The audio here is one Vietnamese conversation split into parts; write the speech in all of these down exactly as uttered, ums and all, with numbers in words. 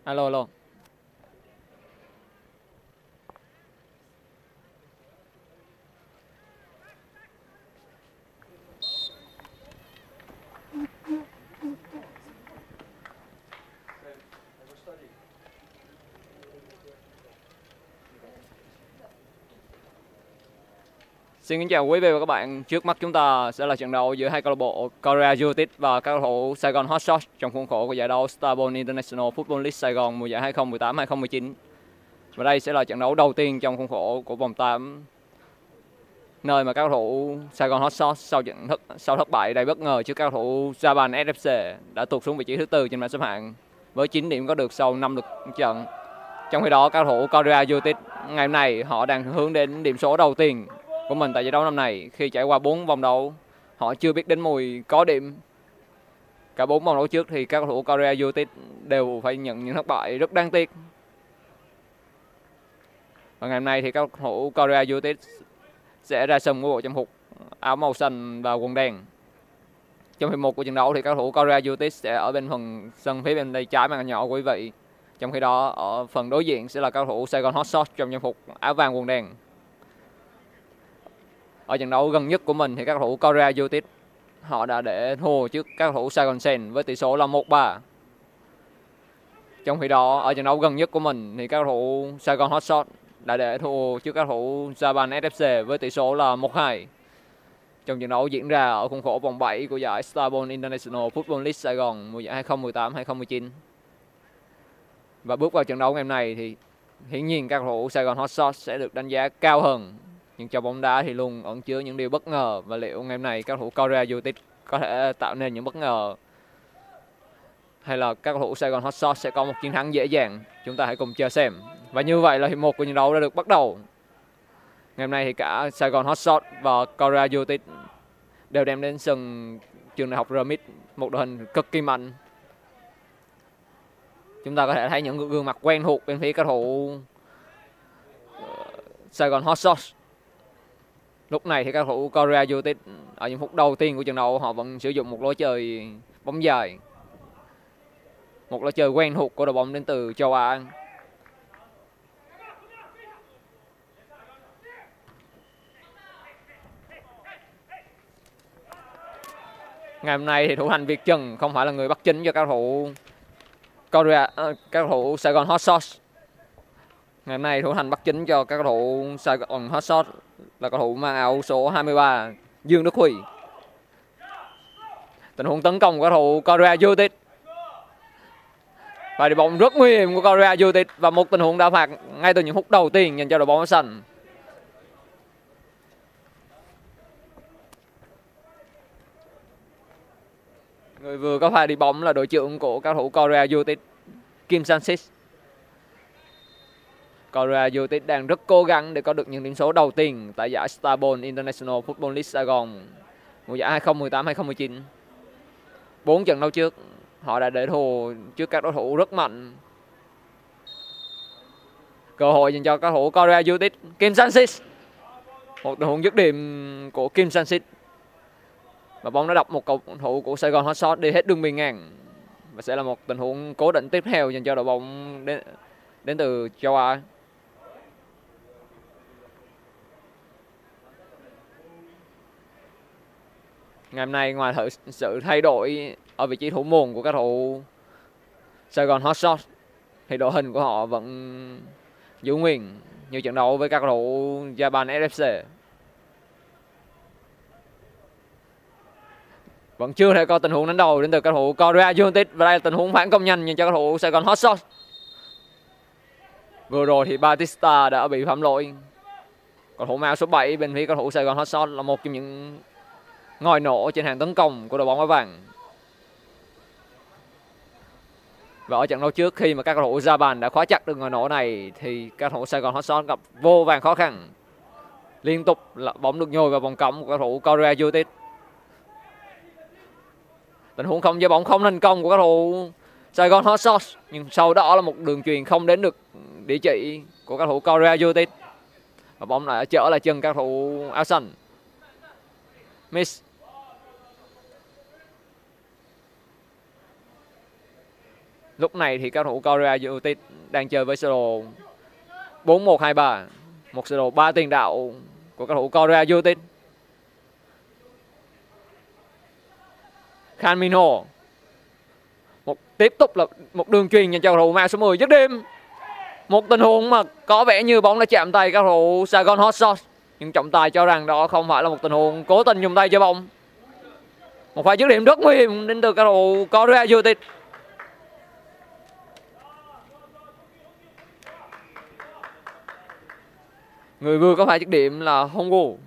Alo, alo. Xin kính chào quý vị và các bạn. Trước mắt chúng ta sẽ là trận đấu giữa hai câu lạc bộ Korea United và các cầu thủ Saigon Hotshots trong khuôn khổ của giải đấu Saigon International Football League Sài Gòn mùa giải hai không một tám hai không một chín. Và đây sẽ là trận đấu đầu tiên trong khuôn khổ của vòng tám, nơi mà các cầu thủ Saigon Hotshots sau trận thất sau thất bại đầy bất ngờ trước các cầu thủ Saigon ét ép xê đã tụt xuống vị trí thứ tư trên bảng xếp hạng với chín điểm có được sau năm lượt trận. Trong khi đó, các cầu thủ Korea United ngày hôm nay họ đang hướng đến điểm số đầu tiên của mình tại giải đấu năm này. Khi trải qua bốn vòng đấu, họ chưa biết đến mùi có điểm. Cả bốn vòng đấu trước thì các cầu thủ Korea United đều phải nhận những thất bại rất đáng tiếc. Và ngày hôm nay thì các cầu thủ Korea United sẽ ra sân với bộ trang phục áo màu xanh và quần đen. Trong hiệp một của trận đấu thì các cầu thủ Korea United sẽ ở bên phần sân phía bên tay trái màn hình nhỏ của quý vị. Trong khi đó ở phần đối diện sẽ là các cầu thủ Saigon Hotshots trong trang phục áo vàng quần đen. Ở trận đấu gần nhất của mình thì các cầu thủ Korea United họ đã để thua trước các cầu thủ Saigon Sen với tỷ số là một ba. Trong khi đó ở trận đấu gần nhất của mình thì các cầu thủ Saigon Hotshots đã để thua trước các cầu thủ Saigon ét ép xê với tỷ số là một hai. Trong trận đấu diễn ra ở khuôn khổ vòng bảy của giải Saigon International Football League Sài Gòn mùa giải hai không một tám hai không một chín. Và bước vào trận đấu ngày hôm nay thì hiển nhiên các cầu thủ Saigon Hotshots sẽ được đánh giá cao hơn. Nhưng trong bóng đá thì luôn ẩn chứa những điều bất ngờ, và liệu ngày hôm nay các cầu thủ Korea United có thể tạo nên những bất ngờ hay là các cầu thủ Saigon Hotshots sẽ có một chiến thắng dễ dàng? Chúng ta hãy cùng chờ xem. Và như vậy là hiệp một của trận đấu đã được bắt đầu. Ngày hôm nay thì cả Saigon Hotshots và Korea United đều đem đến sân trường đại học rờ em i tê một đội hình cực kỳ mạnh. Chúng ta có thể thấy những gương mặt quen thuộc bên phía các cầu thủ Saigon Hotshots. Lúc này thì các cầu thủ Korea United ở những phút đầu tiên của trận đấu họ vẫn sử dụng một lối chơi bóng dài, một lối chơi quen thuộc của đội bóng đến từ châu Á. Ngày hôm nay thì thủ thành Việt Trần không phải là người bắt chính cho các cầu thủ Korea, các cầu thủ Saigon Hotshots. Ngày hôm nay thủ thành bắt chính cho các cầu thủ Saigon Hotshots là cầu thủ mang áo số hai mươi ba Dương Đức Huy. Tình huống tấn công của cầu thủ Korea United và đi bóng rất nguy hiểm của Korea United, và một tình huống đá phạt ngay từ những phút đầu tiên dành cho đội bóng áo xanh. Người vừa có pha đi bóng là đội trưởng của các cầu thủ Korea United, Kim Sang-sik. Korea United đang rất cố gắng để có được những điểm số đầu tiên tại giải Saigon International Football League Sài Gòn mùa giải hai không một tám hai không một chín. Bốn trận đấu trước họ đã để thua trước các đối thủ rất mạnh. Cơ hội dành cho các cầu thủ Korea United, Kim Sang-sik. Một tình huống dứt điểm của Kim Sang-sik. Và bóng đã đập một cầu thủ của Saigon Hotshots đi hết đường biên ngang. Và sẽ là một tình huống cố định tiếp theo dành cho đội bóng đến, đến từ châu Á. Ngày hôm nay ngoài sự thay đổi ở vị trí thủ môn của các cầu thủ Saigon Hotshots thì đội hình của họ vẫn giữ nguyên như trận đấu với các cầu thủ Japan ét ép xê. Vẫn chưa thể có tình huống đánh đầu đến từ các cầu thủ Korea United, và đây là tình huống phản công nhanh dành cho các cầu thủ Saigon Hotshots. Vừa rồi thì Batista đã bị phạm lỗi. Cầu thủ áo số bảy bên phía cầu thủ Saigon Hotshots là một trong những ngòi nổ trên hàng tấn công của đội bóng áo vàng. Và ở trận đấu trước, khi mà các cầu thủ Japan đã khóa chặt được ngòi nổ này thì các cầu thủ Saigon Hotshots gặp vô vàn khó khăn. Liên tục là bóng được nhồi vào vòng cấm của các cầu thủ Korea United. Tình huống không giơ bóng không thành công của các cầu thủ Saigon Hotshots, nhưng sau đó là một đường chuyền không đến được địa chỉ của các cầu thủ Korea United. Và bóng lại trở lại chân các cầu thủ áo xanh. Miss. Lúc này thì các thủ Korea United đang chơi với sơ đồ bốn một hai ba, một sơ đồ ba tiền đạo của các thủ Korea United. Khan Min Ho, một tiếp tục là một đường truyền dành cho cầu thủ mang số mười dứt điểm. Một tình huống mà có vẻ như bóng đã chạm tay các thủ Saigon Hotshots, nhưng trọng tài cho rằng đó không phải là một tình huống cố tình dùng tay chơi bóng. Một pha dứt điểm rất nguy hiểm đến từ các thủ Korea United. Người vừa có pha dứt điểm là Hongwoo.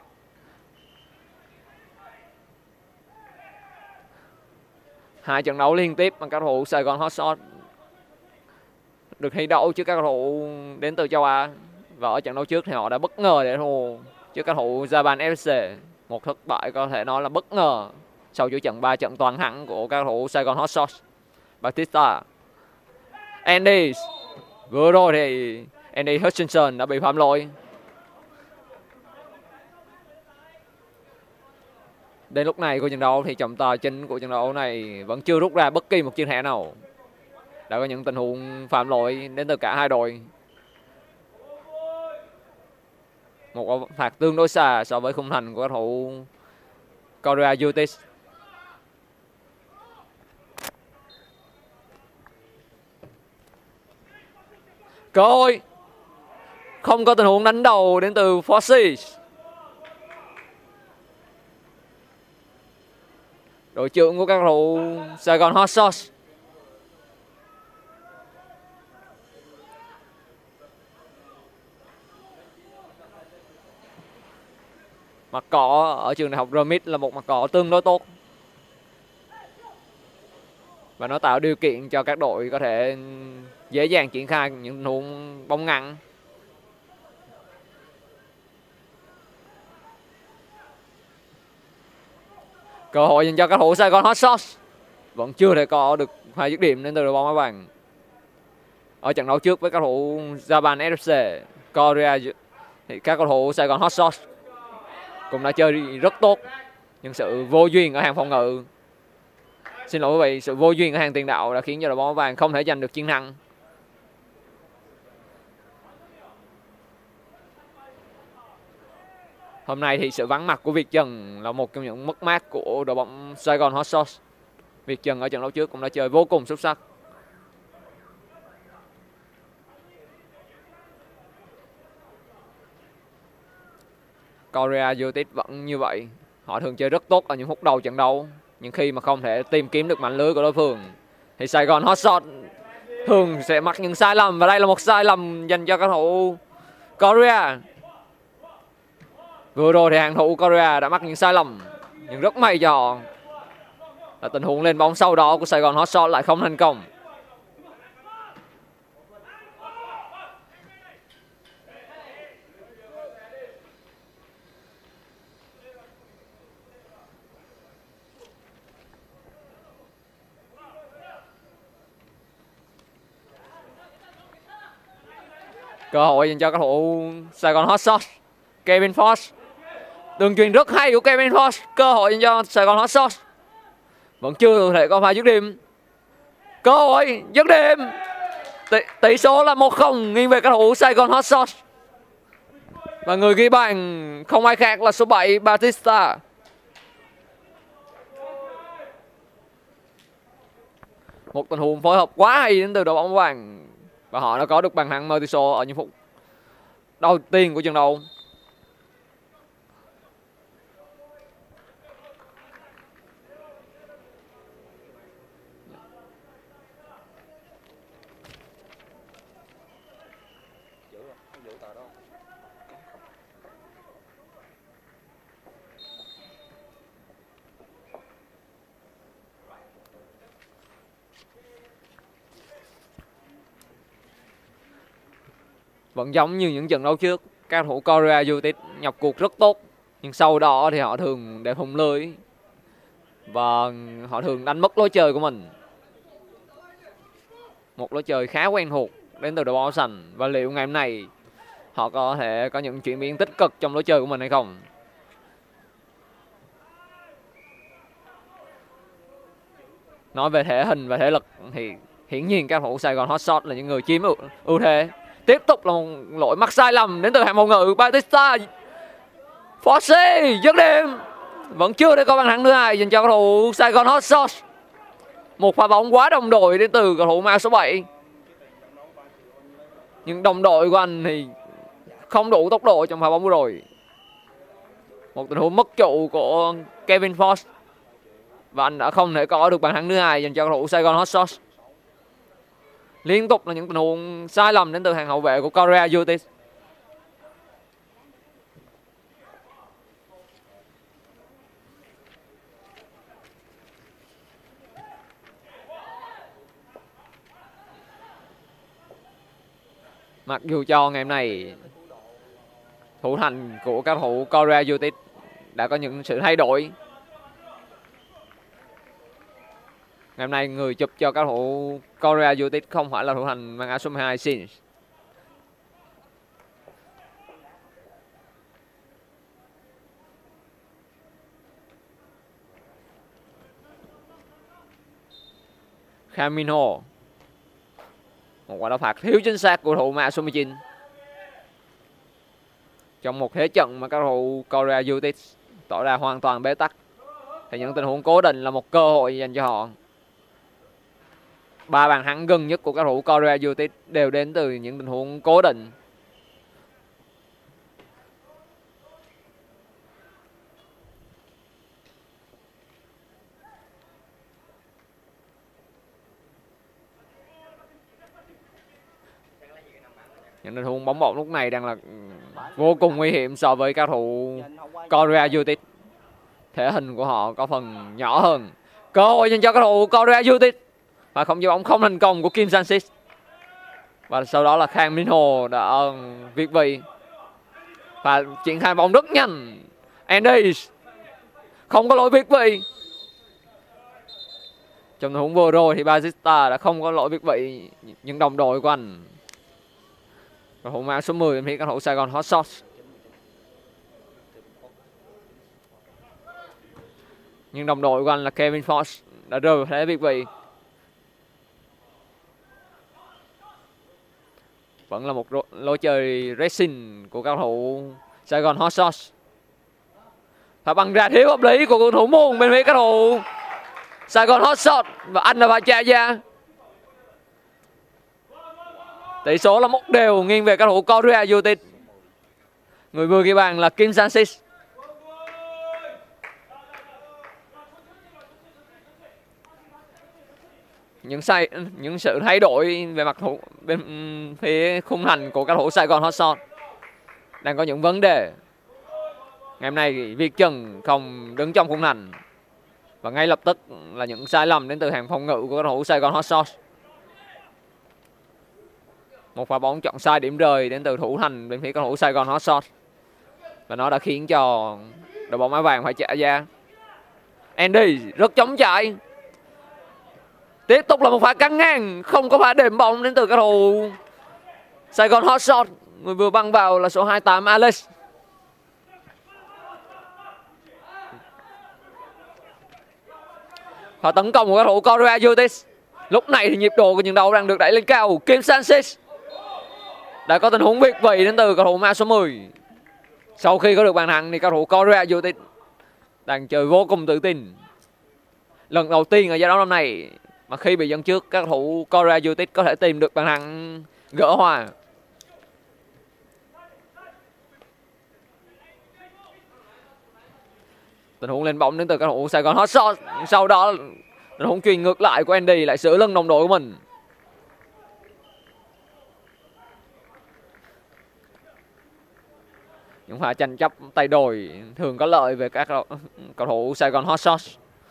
Hai trận đấu liên tiếp mà các cầu thủ Saigon Hotshots được thi đấu trước các cầu thủ đến từ châu Á. Và ở trận đấu trước thì họ đã bất ngờ để thua trước các cầu thủ Japan ép xê. Một thất bại có thể nói là bất ngờ sau chuỗi trận ba trận toàn thắng của các cầu thủ Saigon Hotshots. Batista, Andy, vừa rồi thì Andy Hutchinson đã bị phạm lỗi. Đến lúc này của trận đấu thì trọng tài chính của trận đấu này vẫn chưa rút ra bất kỳ một chiến thẻ nào. Đã có những tình huống phạm lỗi đến từ cả hai đội. Một phạt tương đối xa so với khung thành của các thủ Korea United. Cơ hội. Không có tình huống đánh đầu đến từ Forces. Đội trưởng của các cầu thủ Saigon Hotshots. Mặt cỏ ở trường đại học rờ em i tê là một mặt cỏ tương đối tốt. Và nó tạo điều kiện cho các đội có thể dễ dàng triển khai những tình huống bóng ngắn. Cơ hội dành cho các thủ Saigon Hotshots. Vẫn chưa thể có được pha dứt điểm đến từ đội bóng áo vàng. Ở trận đấu trước với các thủ Japan ép xê, Korea thì các cầu thủ Saigon Hotshots cũng đã chơi rất tốt. Nhưng sự vô duyên ở hàng phòng ngự, xin lỗi quý vị, sự vô duyên ở hàng tiền đạo đã khiến cho đội bóng áo vàng không thể giành được chiến thắng. Hôm nay thì sự vắng mặt của Việt Trần là một trong những mất mát của đội bóng Saigon Hotshots. Việt Trần ở trận đấu trước cũng đã chơi vô cùng xuất sắc. Korea United vẫn như vậy. Họ thường chơi rất tốt ở những phút đầu trận đấu. Nhưng khi mà không thể tìm kiếm được mảnh lưới của đối phương thì Saigon Hotshots thường sẽ mắc những sai lầm. Và đây là một sai lầm dành cho các thủ Korea. Vừa rồi thì hàng thủ Korea đã mắc những sai lầm, nhưng rất may cho họ là tình huống lên bóng sau đó của Saigon Hotshots lại không thành công. Cơ hội dành cho các thủ Saigon Hotshots. Kevin Fox, đường truyền rất hay của Kevin Fox. Cơ hội dành cho Saigon Hotshots. Vẫn chưa thể có pha dứt điểm. Cơ hội dứt điểm. Tỷ, tỷ số là một không nghiêng về các thủ Saigon Hotshots. Và người ghi bàn không ai khác là số bảy Batista. Một tình huống phối hợp quá hay đến từ đội bóng vàng. Và họ đã có được bàn thắng mở tỷ số ở những phút đầu tiên của trận đấu. Vẫn giống như những trận đấu trước, các thủ Korea United nhập cuộc rất tốt. Nhưng sau đó thì họ thường để thủng lưới. Và họ thường đánh mất lối chơi của mình. Một lối chơi khá quen thuộc đến từ đội bóng áo xanh. Và liệu ngày hôm nay họ có thể có những chuyển biến tích cực trong lối chơi của mình hay không? Nói về thể hình và thể lực thì Hiển nhiên các cầu thủ Saigon Hotshots là những người chiếm ưu, ưu thế. Tiếp tục là một lỗi mắc sai lầm đến từ hàng phòng ngự Batista. Foxy dứt điểm. Vẫn chưa để có bàn thắng thứ hai dành cho cầu thủ Saigon Hotshots. Một pha bóng quá đồng đội đến từ cầu thủ mang số bảy. Nhưng đồng đội của anh thì không đủ tốc độ trong pha bóng vừa rồi. Một tình huống mất trụ của Kevin Fox. Và anh đã không thể có được bàn thắng thứ hai dành cho cầu thủ Saigon Hotshots. Liên tục là những tình huống sai lầm đến từ hàng hậu vệ của Korea United. Mặc dù cho ngày hôm nay thủ thành của các cầu thủ Korea United đã có những sự thay đổi. Ngày hôm nay người chụp cho các cầu thủ Korea United không phải là thủ thành mang áo số mười hai SIFLS. Camino. Một quả đá phạt thiếu chính xác của thủ mã số mười chín. Trong một thế trận mà các cầu thủ Korea United tỏ ra hoàn toàn bế tắc, thì những tình huống cố định là một cơ hội dành cho họ. Ba bàn thắng gần nhất của các cầu thủ Korea United đều đến từ những tình huống cố định. Những tình huống bóng bổng lúc này đang là vô cùng nguy hiểm so với các cầu thủ Korea United. Thể hình của họ có phần nhỏ hơn. Cơ hội dành cho các cầu thủ Korea United. Và không chế bóng không thành công của Kim Sang-sik. Và sau đó là Kang Min-ho đã việt vị. Và triển khai bóng rất nhanh. Andy không có lỗi việt vị. Trong tình huống vừa rồi thì Batista đã không có lỗi việt vị những đồng đội của anh. Cầu thủ mang số mười thì các cầu thủ Saigon Hotshots. Nhưng đồng đội của anh là Kevin Fox đã rơi vào thế việt vị. Vẫn là một lối chơi racing của các cầu thủ Saigon Hotshots. Và bằng ra thiếu hợp lý của cầu thủ môn bên phía các cầu thủ Saigon Hotshots. Và anh là Cha Gia. Tỷ số là một đều nghiêng về các cầu thủ Korea United. Người vừa ghi bàn là Kim Sang-sik. Những sai những sự thay đổi về mặt thủ bên phía khung thành của các cầu thủ Saigon Hotshots đang có những vấn đề. Ngày hôm nay Việt Trần không đứng trong khung thành và ngay lập tức là những sai lầm đến từ hàng phòng ngự của các cầu thủ Saigon Hotshots. Một pha bóng chọn sai điểm rời đến từ thủ thành bên phía cầu thủ Saigon Hotshots. Và nó đã khiến cho đội bóng áo vàng phải trả giá. Andy rất chống chạy. Tiếp tục là một pha căng ngang. Không có pha đệm bóng đến từ các cầu thủ Saigon Hotshots. Người vừa băng vào là số hai mươi tám Alex. Pha tấn công của các cầu thủ Korea United. Lúc này thì nhịp độ của trận đấu đang được đẩy lên cao. Kim Sang-sik đã có tình huống việt vị đến từ cầu thủ mang số mười. Sau khi có được bàn thắng thì cầu thủ Korea United đang chơi vô cùng tự tin. Lần đầu tiên ở giải đấu năm này mà khi bị dẫn trước, các cầu thủ Korea United có thể tìm được bàn thắng gỡ hòa. Tình huống lên bóng đến từ các cầu thủ Saigon Hotshots. Sau đó tình huống chuyền ngược lại của Andy lại sửa lưng đồng đội của mình. Những pha tranh chấp tay đôi thường có lợi về các cầu thủ Saigon Hotshots.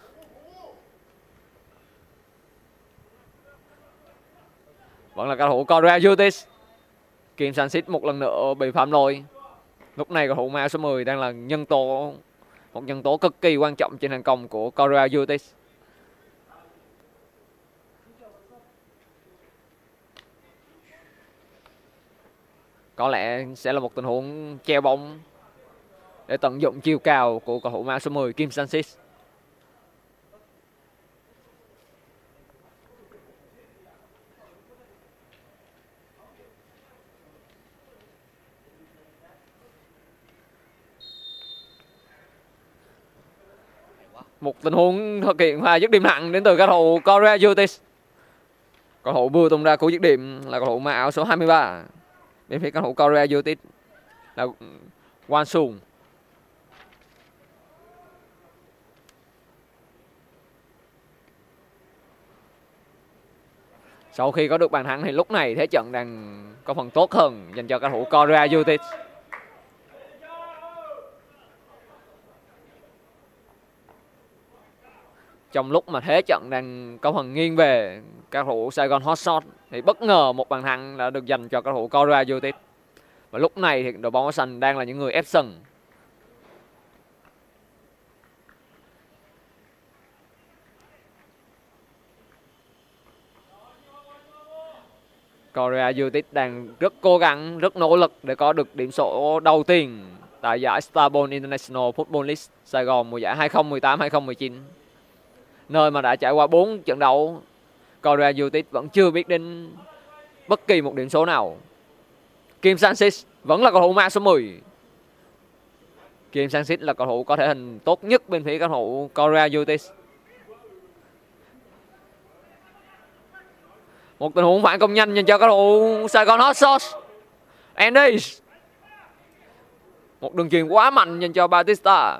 Vẫn là cầu thủ Korea United. Kim Sang-sik một lần nữa bị phạm lỗi. Lúc này cầu thủ mang số mười đang là nhân tố một nhân tố cực kỳ quan trọng trên thành công của Korea United. Có lẽ sẽ là một tình huống treo bóng để tận dụng chiều cao của cầu thủ mang số mười Kim Sang-sik. Một tình huống thực hiện và dứt điểm nặng đến từ các cầu thủ Korea United. Cầu thủ vừa tung ra cú dứt điểm là cầu thủ mặc áo số hai mươi ba bên phía cầu thủ Korea United là Wan Sung. Sau khi có được bàn thắng thì lúc này thế trận đang có phần tốt hơn dành cho các cầu thủ Korea United. Trong lúc mà thế trận đang có phần nghiêng về các cầu thủ Saigon Hotshots thì bất ngờ một bàn thắng đã được dành cho các cầu thủ Korea United. Và lúc này thì đội bóng xanh đang là những người ép sân. Korea United đang rất cố gắng, rất nỗ lực để có được điểm số đầu tiên tại giải Starbowl International Football League Saigon mùa giải hai không một tám hai không một chín. Nơi mà đã trải qua bốn trận đấu, Korea United vẫn chưa biết đến bất kỳ một điểm số nào. Kim Sang-sik vẫn là cầu thủ mang số mười. Kim Sang-sik là cầu thủ có thể hình tốt nhất bên phía cầu thủ Korea United. Một tình huống phản công nhanh dành cho cầu thủ Saigon Hotshots. Andy. Một đường chuyền quá mạnh dành cho Batista.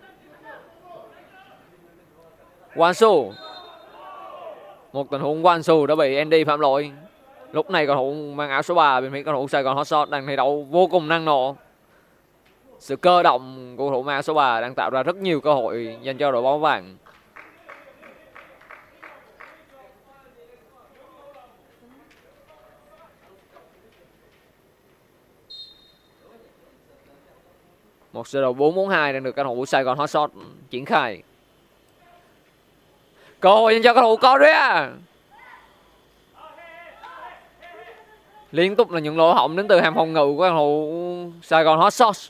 Wansu. Một tình huống Wansu đã bị Andy phạm lỗi. Lúc này cầu thủ mang áo số ba bên phía cầu thủ Saigon Hotshots đang thi đấu vô cùng năng nổ. Sự cơ động của cầu thủ mang áo số ba đang tạo ra rất nhiều cơ hội dành cho đội bóng vàng. Một sơ đồ bốn bốn hai đang được các cầu thủ Saigon Hotshots triển khai. Cơ hội dành cho các cầu thủ Korea. Liên tục là những lỗ hổng đến từ hàng phòng ngự của các cầu thủ Saigon Hotshots.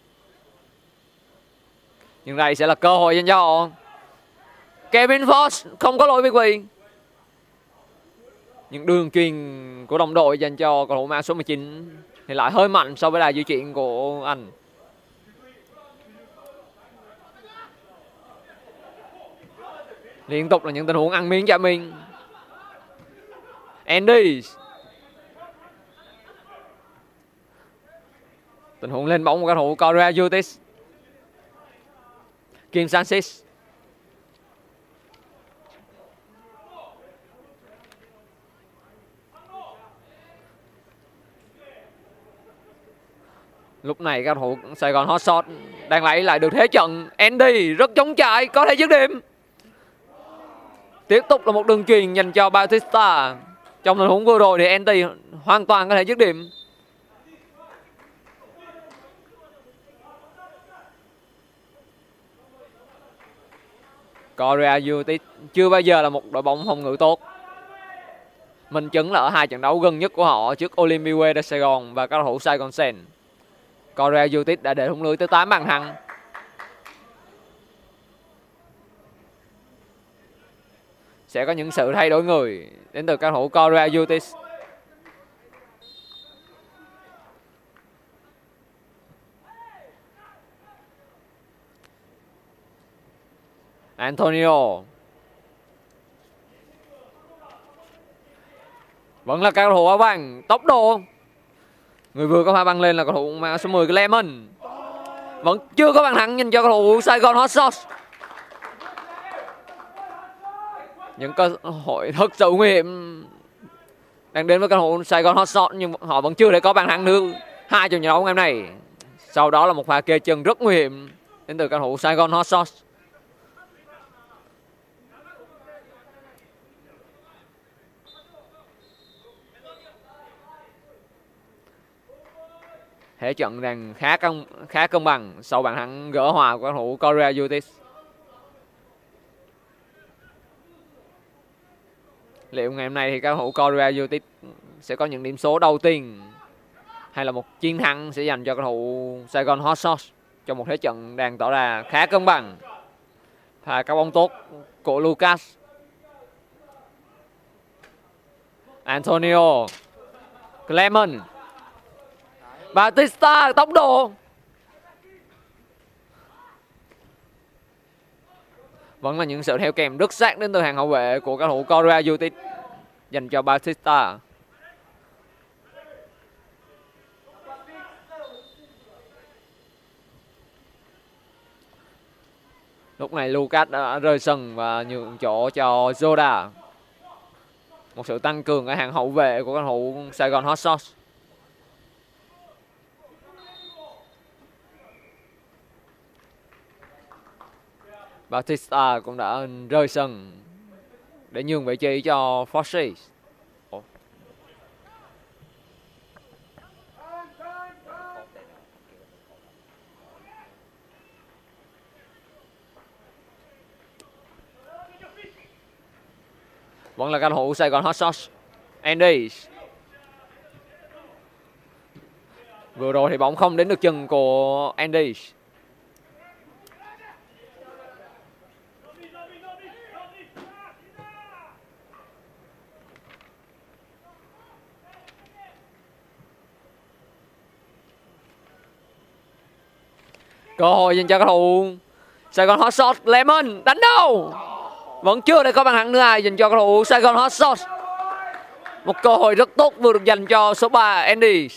Nhưng đây sẽ là cơ hội dành cho họ. Kevin Fox không có lỗi việt vị. Những đường truyền của đồng đội dành cho cầu thủ mang số mười chín thì lại hơi mạnh so với đà di chuyển của anh. Liên tục là những tình huống ăn miếng trả miếng. Andy. Tình huống lên bóng của các cầu thủ Korea United. Kim Sang-sik. Lúc này các cầu thủ Saigon Hotshots đang lấy lại được thế trận. Andy rất chống chạy, có thể dứt điểm. Tiếp tục là một đường chuyền dành cho Batista. Trong tình huống vừa rồi thì Andy hoàn toàn có thể dứt điểm. Korea United chưa bao giờ là một đội bóng phòng ngự tốt. Minh chứng là ở hai trận đấu gần nhất của họ trước Olympique de Saigon và các cầu thủ Saigon Sen. Korea United đã để thủng lưới tới tám bàn thắng. Sẽ có những sự thay đổi người đến từ các cầu thủ Korea United. Antonio. Vẫn là các cầu thủ áo vàng, tốc độ. Người vừa có pha băng lên là cầu thủ mang số mười của Lemon. Vẫn chưa có bàn thắng dành cho cầu thủ Saigon Hotshots. Những cơ hội thật sự nguy hiểm đang đến với cầu thủ Saigon Hotshots nhưng họ vẫn chưa thể có bàn thắng nữa. Hai trận đấu ngày hôm nay. Sau đó là một pha kê chân rất nguy hiểm đến từ cầu thủ Saigon Hotshots. Thế trận đang khá cân khá cân bằng sau bàn thắng gỡ hòa của cầu thủ Korea United. Liệu ngày hôm nay thì các cầu thủ Korea United sẽ có những điểm số đầu tiên hay là một chiến thắng sẽ dành cho cầu thủ Saigon Hotshots trong một thế trận đang tỏ ra khá cân bằng. Và các bóng tốt của Lucas. Antonio. Clement. Batista tốc độ. Vẫn là những sự theo kèm rất sát đến từ hàng hậu vệ của các cầu thủ Korea United dành cho Batista. Lúc này Lucas đã rơi sân và nhường chỗ cho Zoda. Một sự tăng cường ở hàng hậu vệ của các cầu thủ Saigon Hotshots. Batista cũng đã rơi sân để nhường vị trí cho Forsyth. Vẫn là cầu thủ Saigon Hotshots, Andy. Vừa rồi thì bóng không đến được chân của Andy. Cơ hội dành cho cầu thủ Saigon Hotshots, Lemon đánh đầu. Vẫn chưa để có bàn thắng thứ hai dành cho cầu thủ Saigon Hotshots. Một cơ hội rất tốt vừa được dành cho số ba Andy.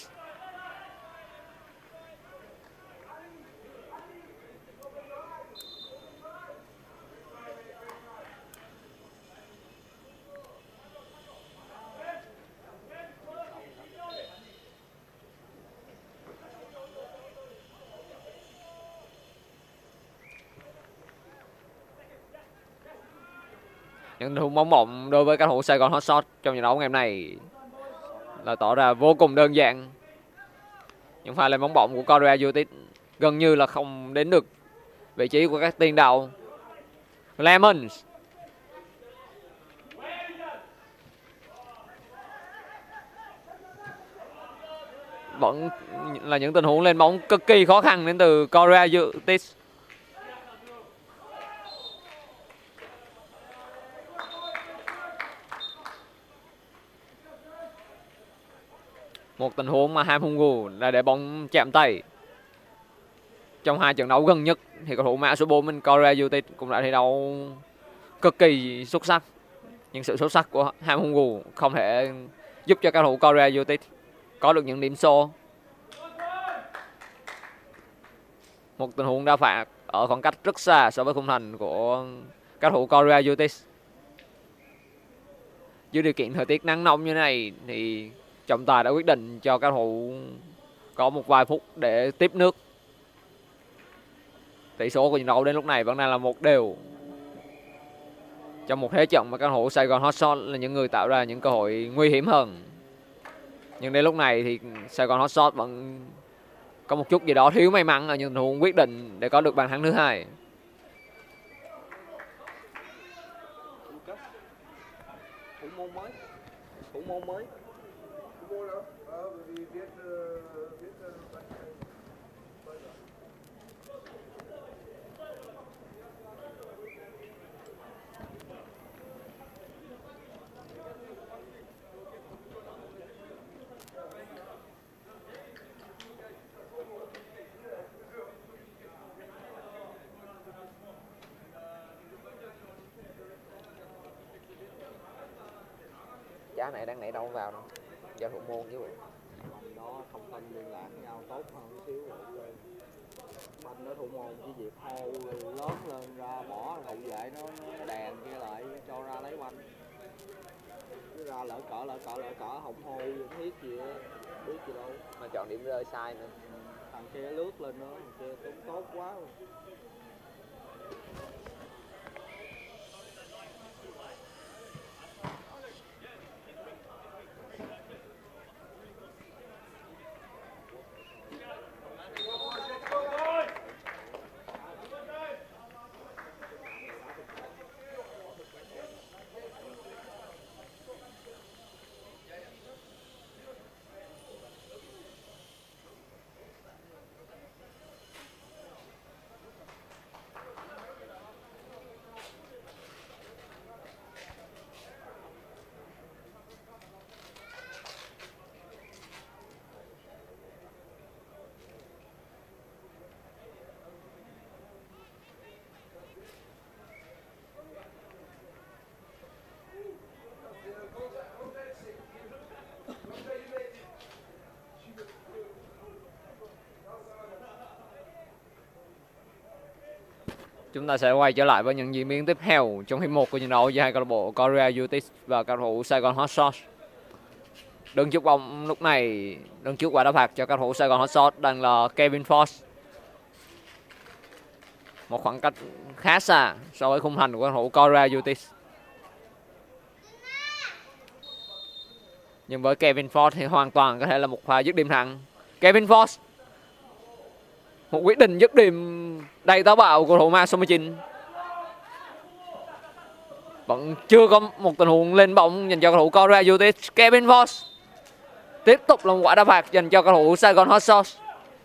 Những thủ bóng bổng đối với các cầu thủ Saigon Hotshots trong trận đấu ngày hôm nay là tỏ ra vô cùng đơn giản. Những pha lên bóng bổng của Korea United gần như là không đến được vị trí của các tiền đạo. Lemons vẫn là những tình huống lên bóng cực kỳ khó khăn đến từ Korea United. Một tình huống mà Ham Hung-gu đã để bóng chạm tay. Trong hai trận đấu gần nhất thì cầu thủ mã số bốn bên Korea United cũng đã thi đấu cực kỳ xuất sắc. Nhưng sự xuất sắc của Ham Hung-gu không thể giúp cho cầu thủ Korea United có được những điểm số. Một tình huống đá phạt ở khoảng cách rất xa so với khung thành của cầu thủ Korea United. Dưới điều kiện thời tiết nắng nóng như thế này thì trọng tài đã quyết định cho các cầu thủ có một vài phút để tiếp nước. Tỷ số của trận đấu đến lúc này vẫn đang là một đều. Trong một thế trận mà các cầu thủ Saigon Hotshots là những người tạo ra những cơ hội nguy hiểm hơn. Nhưng đến lúc này thì Saigon Hotshots vẫn có một chút gì đó thiếu may mắn ở những tình huống quyết định để có được bàn thắng thứ hai. Thủ môn mới. Thủ môn mới. Giá này đang nảy đâu vào đâu. Do thủ môn chứ vậy. Đó thông tin liên lạc với nhau tốt hơn một xíu rồi. Banh nó thủ môn chỉ việc hô lớn lên ra bỏ hậu vệ nó, nó đèn kia lại cho ra lấy banh. Cứ ra lỡ cỡ lỡ cỡ lỡ cỡ không hô thiết gì á, biết gì đâu. Mà chọn điểm rơi sai nữa. Thằng kia lướt lên nữa, thằng kia cũng tốt quá rồi. Chúng ta sẽ quay trở lại với những diễn biến tiếp theo trong hiệp một của trận đấu giữa hai câu lạc bộ Korea United và cầu thủ Saigon Hotshots. Đứng trước bóng lúc này, đứng trước quả đá phạt cho cầu thủ Saigon Hotshots đang là Kevin Fox. Một khoảng cách khá xa so với khung thành của cầu thủ Korea United. Nhưng với Kevin Fox thì hoàn toàn có thể là một pha dứt điểm thắng. Kevin Fox, một quyết định dứt điểm đầy táo bạo của cầu thủ mang số mười chín. Vẫn chưa có một tình huống lên bóng dành cho cầu thủ Korea United. Kevin Fox tiếp tục là một quả đá phạt dành cho cầu thủ Saigon Hotshots.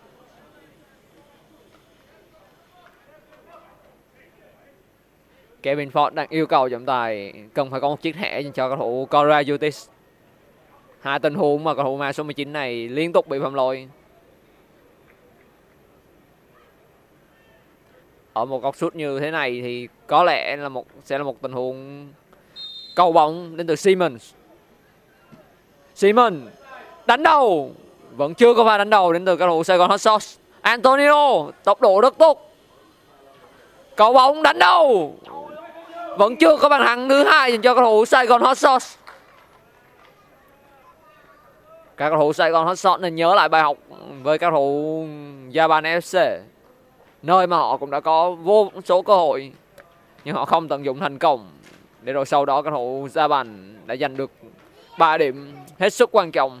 Kevin Fox đang yêu cầu trọng tài cần phải có một chiếc thẻ dành cho cầu thủ Korea United. Hai tình huống mà cầu thủ mang số mười chín này liên tục bị phạm lỗi. Ở một góc sút như thế này thì có lẽ là một sẽ là một tình huống cầu bóng đến từ Simmons. Simmons đánh đầu, vẫn chưa có pha đánh đầu đến từ cầu thủ Saigon Hotshots. Antonio tốc độ rất tốt, cầu bóng đánh đầu, vẫn chưa có bàn thắng thứ hai dành cho cầu thủ Saigon Hotshots. Các cầu thủ Saigon Hotshots nên nhớ lại bài học với các cầu thủ Japan ép xê, nơi mà họ cũng đã có vô số cơ hội nhưng họ không tận dụng thành công. Để rồi sau đó các cầu thủ Japan đã giành được ba điểm hết sức quan trọng.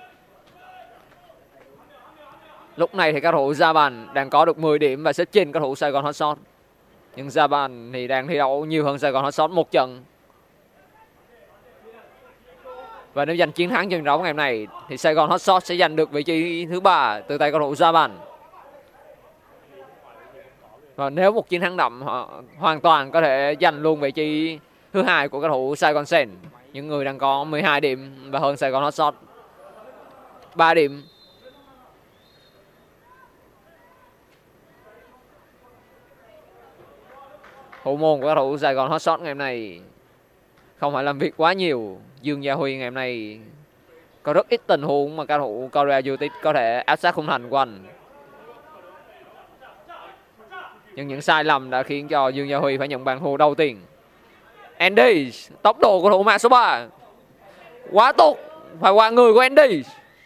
Lúc này thì các cầu thủ Japan đang có được mười điểm và xếp trên các cầu thủ Saigon Hotshots. Nhưng Japan thì đang thi đấu nhiều hơn Saigon Hotshots một trận. Và nếu giành chiến thắng trận đấu ngày hôm nay thì Saigon Hotshots sẽ giành được vị trí thứ ba từ tay cầu thủ Japan. Và nếu một chiến thắng đậm, họ hoàn toàn có thể giành luôn vị trí thứ hai của cầu thủ Saigon Sen, những người đang có mười hai điểm và hơn Saigon Hotshots ba điểm. Thủ môn của cầu thủ Saigon Hotshots ngày hôm nay không phải làm việc quá nhiều. Dương Gia Huy ngày hôm nay có rất ít tình huống mà cầu thủ Korea United có thể áp sát khung thành của anh. Nhưng những sai lầm đã khiến cho Dương Gia Huy phải nhận bàn thua đầu tiên. Andy, tốc độ của thủ mã số ba quá tốt, phải qua người của Andy.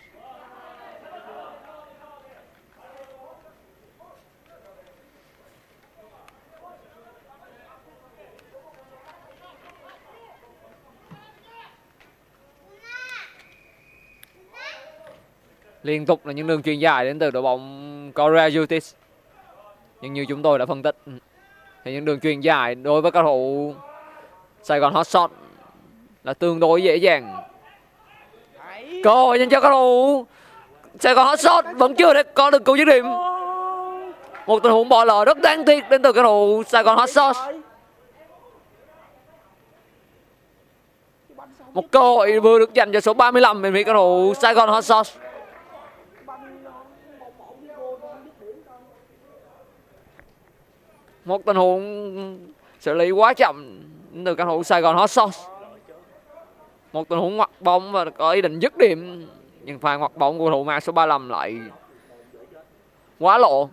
Liên tục là những đường chuyền dài đến từ đội bóng Korea United. Nhưng như chúng tôi đã phân tích thì những đường chuyền dài đối với cầu thủ Saigon Hotshots là tương đối dễ dàng. Cơ hội dành cho cầu thủ Saigon Hotshots vẫn chưa thể có được cú dứt điểm. Một tình huống bỏ lỡ rất đáng tiếc đến từ cầu thủ Saigon Hotshots. Một cơ hội vừa được dành cho số ba mươi lăm bên phía cầu thủ Saigon Hotshots. Một tình huống xử lý quá chậm từ cầu thủ Saigon Hotshots. Một tình huống ngoặt bóng và có ý định dứt điểm, nhưng pha ngoặt bóng của cầu thủ mang số ba mươi lăm lại quá lộ.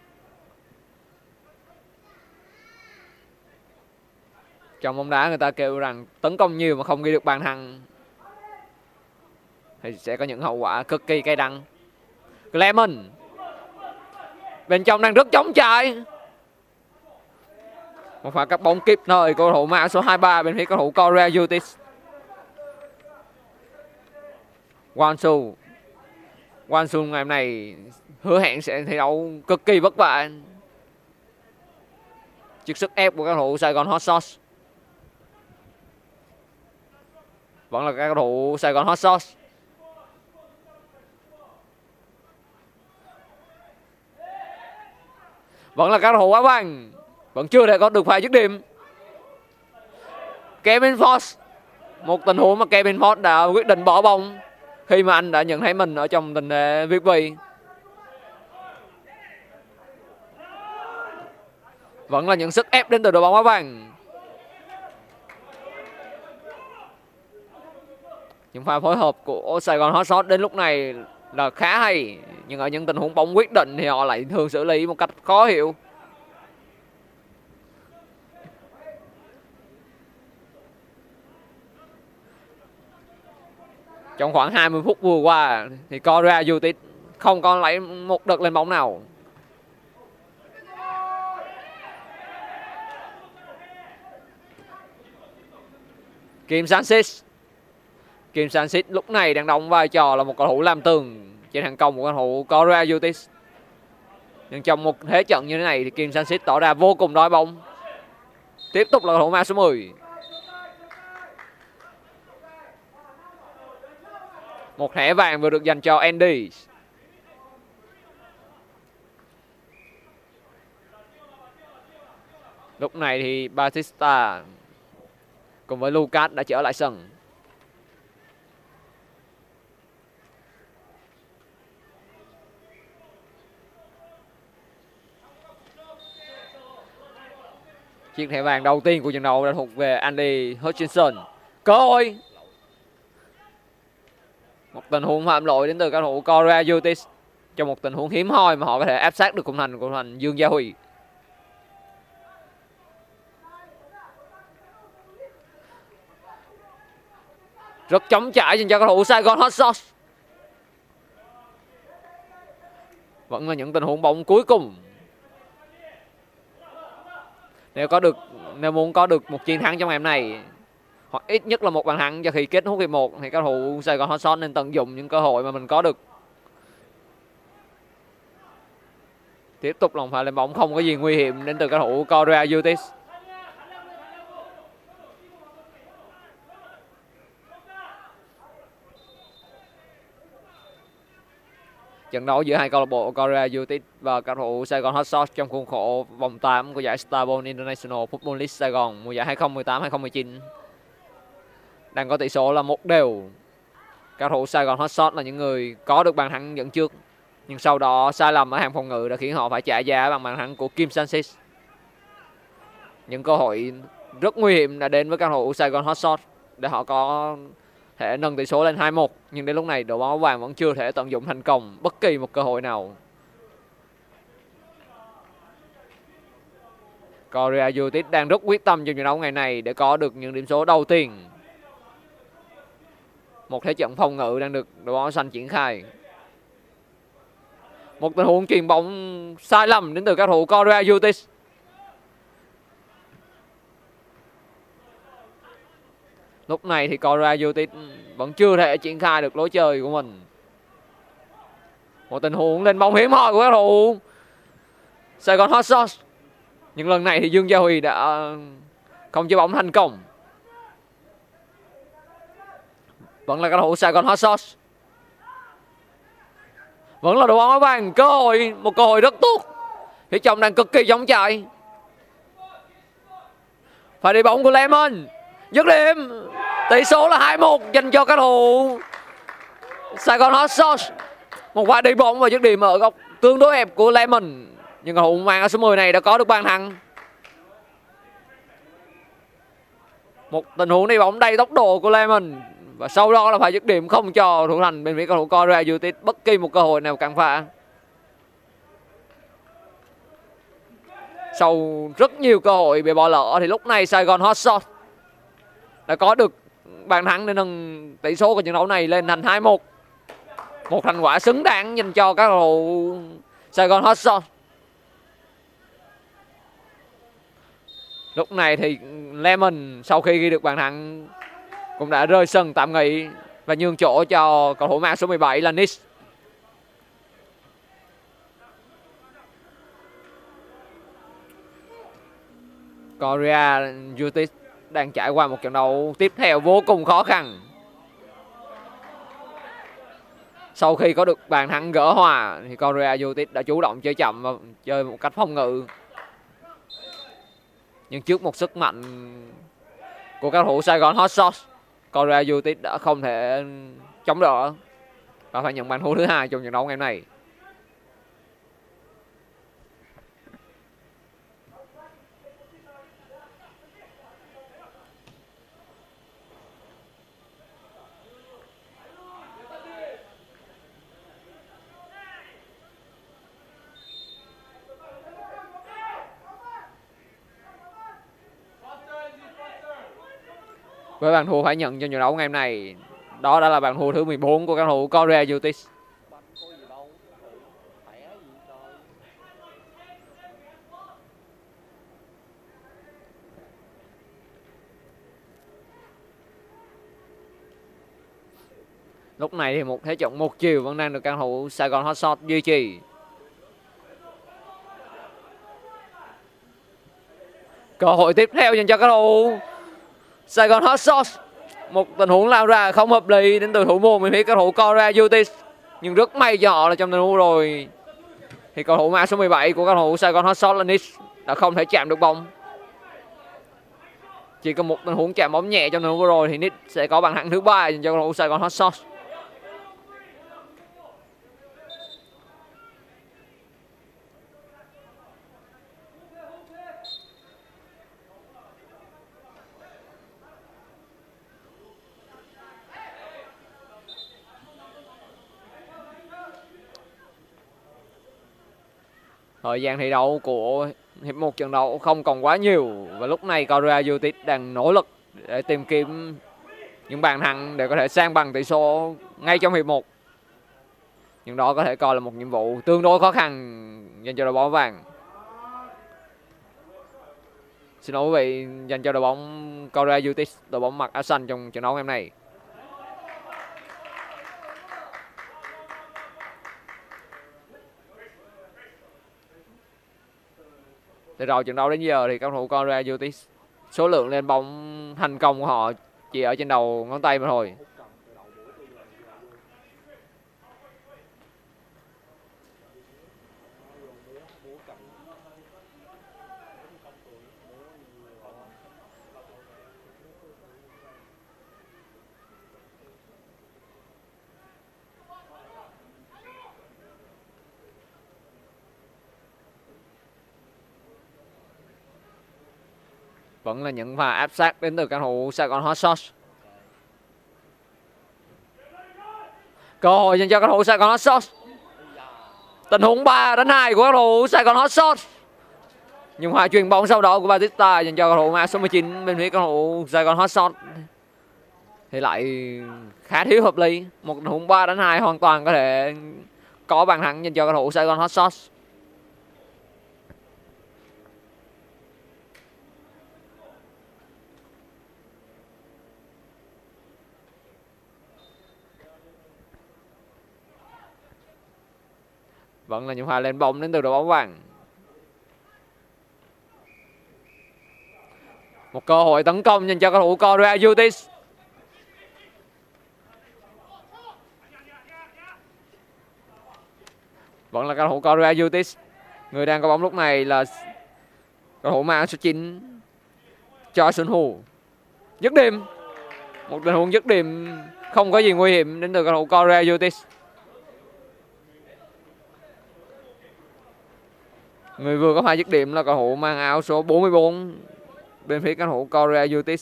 Trong bóng đá người ta kêu rằng tấn công nhiều mà không ghi được bàn thắng thì sẽ có những hậu quả cực kỳ cay đắng. Clement bên trong đang rất chống chạy. Một pha cắt bóng kịp thời cầu thủ mang số hai mươi ba bên phía cầu thủ Korea United. Wansu Wansu ngày hôm nay hứa hẹn sẽ thi đấu cực kỳ vất vả trước sức ép của các cầu thủ Saigon Hotshots. Vẫn là các cầu thủ Saigon Hotshots. Vẫn là các cầu thủ Á Văn, vẫn chưa thể có được pha dứt điểm. Kevin Fox, một tình huống mà Kevin Fox đã quyết định bỏ bóng khi mà anh đã nhận thấy mình ở trong tình thế việt vị. Vẫn là những sức ép đến từ đội bóng Áo Vàng. Những pha phối hợp của Saigon Hotshots đến lúc này là khá hay, nhưng ở những tình huống bóng quyết định thì họ lại thường xử lý một cách khó hiểu. Trong khoảng hai mươi phút vừa qua thì Korea United không có lấy một đợt lên bóng nào. Kim Sanchez. Kim Sanchez lúc này đang đóng vai trò là một cầu thủ làm tường trên hàng công của cầu thủ Korea United. Nhưng trong một thế trận như thế này thì Kim Sanchez tỏ ra vô cùng đói bóng. Tiếp tục là cầu thủ mang số mười. Một thẻ vàng vừa được dành cho Andy. Lúc này thì Batista cùng với Lucas đã trở lại sân. Chiếc thẻ vàng đầu tiên của trận đấu đã thuộc về Andy Hutchinson. Cơ hội. Một tình huống phạm lỗi đến từ các thủ Korea United trong một tình huống hiếm hoi mà họ có thể áp sát được khung thành của thành Dương Gia Huy. Rất chống chải dành cho các thủ Saigon Hotshots. Vẫn là những tình huống bóng cuối cùng. Nếu có được nếu muốn có được một chiến thắng trong ngày hôm này, hoặc ít nhất là một bàn thắng cho khi kết thúc hiệp một, thì các thủ Saigon Hotshots nên tận dụng những cơ hội mà mình có được. Tiếp tục lòng phải lên bóng, không có gì nguy hiểm đến từ các thủ Korea United. Trận đấu giữa hai câu lạc bộ Korea United và các thủ Saigon Hotshots trong khuôn khổ vòng tám của giải Starbowl International Football League Sài Gòn mùa giải hai không một tám hai không một chín đang có tỷ số là một đều. Các thủ Saigon Hotshots là những người có được bàn thắng dẫn trước, nhưng sau đó sai lầm ở hàng phòng ngự đã khiến họ phải trả giá bằng bàn thắng của Kim Sanchez. Những cơ hội rất nguy hiểm đã đến với các thủ Saigon Hotshots để họ có thể nâng tỷ số lên hai một, nhưng đến lúc này đội bóng áo vàng vẫn chưa thể tận dụng thành công bất kỳ một cơ hội nào. Korea United đang rất quyết tâm trong trận đấu ngày này để có được những điểm số đầu tiên. Một thế trận phòng ngự đang được đội bóng áo xanh triển khai. Một tình huống chuyền bóng sai lầm đến từ các thủ Korea United. Lúc này thì Korea United vẫn chưa thể triển khai được lối chơi của mình. Một tình huống lên bóng hiếm hoi của các thủ Saigon Hotshots. Nhưng lần này thì Dương Gia Huy đã không chơi bóng thành công. Vẫn là các thủ Saigon Hotshots. Vẫn là đội bóng áo vàng. Cơ hội, một cơ hội rất tốt. Phía trong đang cực kỳ chống chạy. Phải đi bóng của Lemon. Dứt điểm. Tỷ số là hai một dành cho các thủ Saigon Hotshots. Một pha đi bóng và dứt điểm ở góc tương đối hẹp của Lemon. Nhưng cầu thủ mang áo số mười này đã có được bàn thắng. Một tình huống đi bóng đầy tốc độ của Lemon. Và sau đó là phải dứt điểm không cho thủ thành bên phía cầu thủ Korea United bất kỳ một cơ hội nào cản phá. Sau rất nhiều cơ hội bị bỏ lỡ thì lúc này Saigon Hotshots đã có được bàn thắng để nâng tỷ số của trận đấu này lên thành hai một. Một thành quả xứng đáng dành cho các cầu thủ Saigon Hotshots. Lúc này thì Lemon sau khi ghi được bàn thắng cũng đã rơi sân tạm nghỉ và nhường chỗ cho cầu thủ mang số mười bảy là Nis. Korea United đang trải qua một trận đấu tiếp theo vô cùng khó khăn. Sau khi có được bàn thắng gỡ hòa thì Korea United đã chủ động chơi chậm và chơi một cách phòng ngự. Nhưng trước một sức mạnh của các thủ Saigon Hotshots, Korea United đã không thể chống đỡ và phải nhận bàn thua thứ hai trong trận đấu ngày hôm nay. Với bàn thua phải nhận trong trận đấu ngày hôm nay, Đó đã là bàn thua thứ mười bốn của các cầu thủ Korea United. Banh có gì đâu, khỏe gì trời. Lúc này thì một thế trận một chiều vẫn đang được các cầu thủ Saigon Hotshots duy trì. Cơ hội tiếp theo dành cho các cầu thủ Saigon Hotshots. Một tình huống lao ra không hợp lý đến từ thủ môn bên phía các cầu thủ Korea United, nhưng rất may cho họ là trong tình huống rồi thì cầu thủ mã số mười bảy của các cầu thủ Saigon Hotshots là Nick đã không thể chạm được bóng. Chỉ có một tình huống chạm bóng nhẹ trong tình huống vừa rồi thì Nick sẽ có bàn thắng thứ ba dành cho cầu thủ Saigon Hotshots. Thời gian thi đấu của hiệp một trận đấu không còn quá nhiều và lúc này Korea United đang nỗ lực để tìm kiếm những bàn thắng để có thể sang bằng tỷ số ngay trong hiệp một. Nhưng đó có thể coi là một nhiệm vụ tương đối khó khăn dành cho đội bóng vàng. Xin lỗi quý vị, dành cho đội bóng Korea United, đội bóng mặc áo xanh trong trận đấu ngày hôm nay. Từ đầu trận đấu đến giờ thì các cầu thủ Korea United số lượng lên bóng thành công của họ chỉ ở trên đầu ngón tay mà thôi. Vẫn là những pha áp sát đến từ các cầu thủ Saigon Hotshots. Cơ hội dành cho các cầu thủ Saigon Hotshots. Tình huống ba đánh hai của các cầu thủ Saigon Hotshots. Nhưng pha chuyền bóng sau đó của Batista dành cho cầu thủ mã số mười chín bên phía cầu thủ Saigon Hotshots thì lại khá thiếu hợp lý. Một tình huống ba đánh hai hoàn toàn có thể có bàn thắng dành cho cầu thủ Saigon Hotshots. Vẫn là những pha lên bóng đến từ đội bóng vàng. Một cơ hội tấn công dành cho cầu thủ Korea United. Vẫn là cầu thủ Korea United. Người đang có bóng lúc này là cầu thủ mang số chín Choi Sun Ho. Dứt điểm. Một tình huống dứt điểm không có gì nguy hiểm đến từ cầu thủ Korea United. Người vừa có pha dứt điểm là cầu thủ mang áo số bốn mươi bốn bên phía cầu thủ Korea United.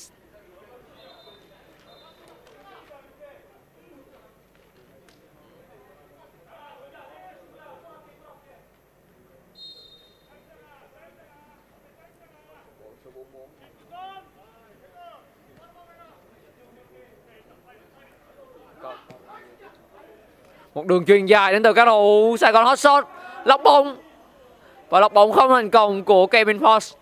Một đường chuyền dài đến từ các cầu thủ Saigon Hotshots, lóc bóng và lóc bóng không thành công của Kevin Fox.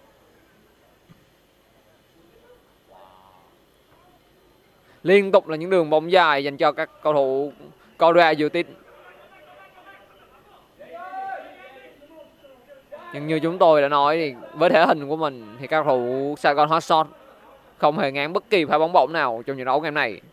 Liên tục là những đường bóng dài dành cho các cầu thủ Korea United. Nhưng như chúng tôi đã nói thì với thể hình của mình thì các cầu thủ Saigon Hotshots không hề ngán bất kỳ pha bóng bổng nào trong trận đấu ngày hôm nay.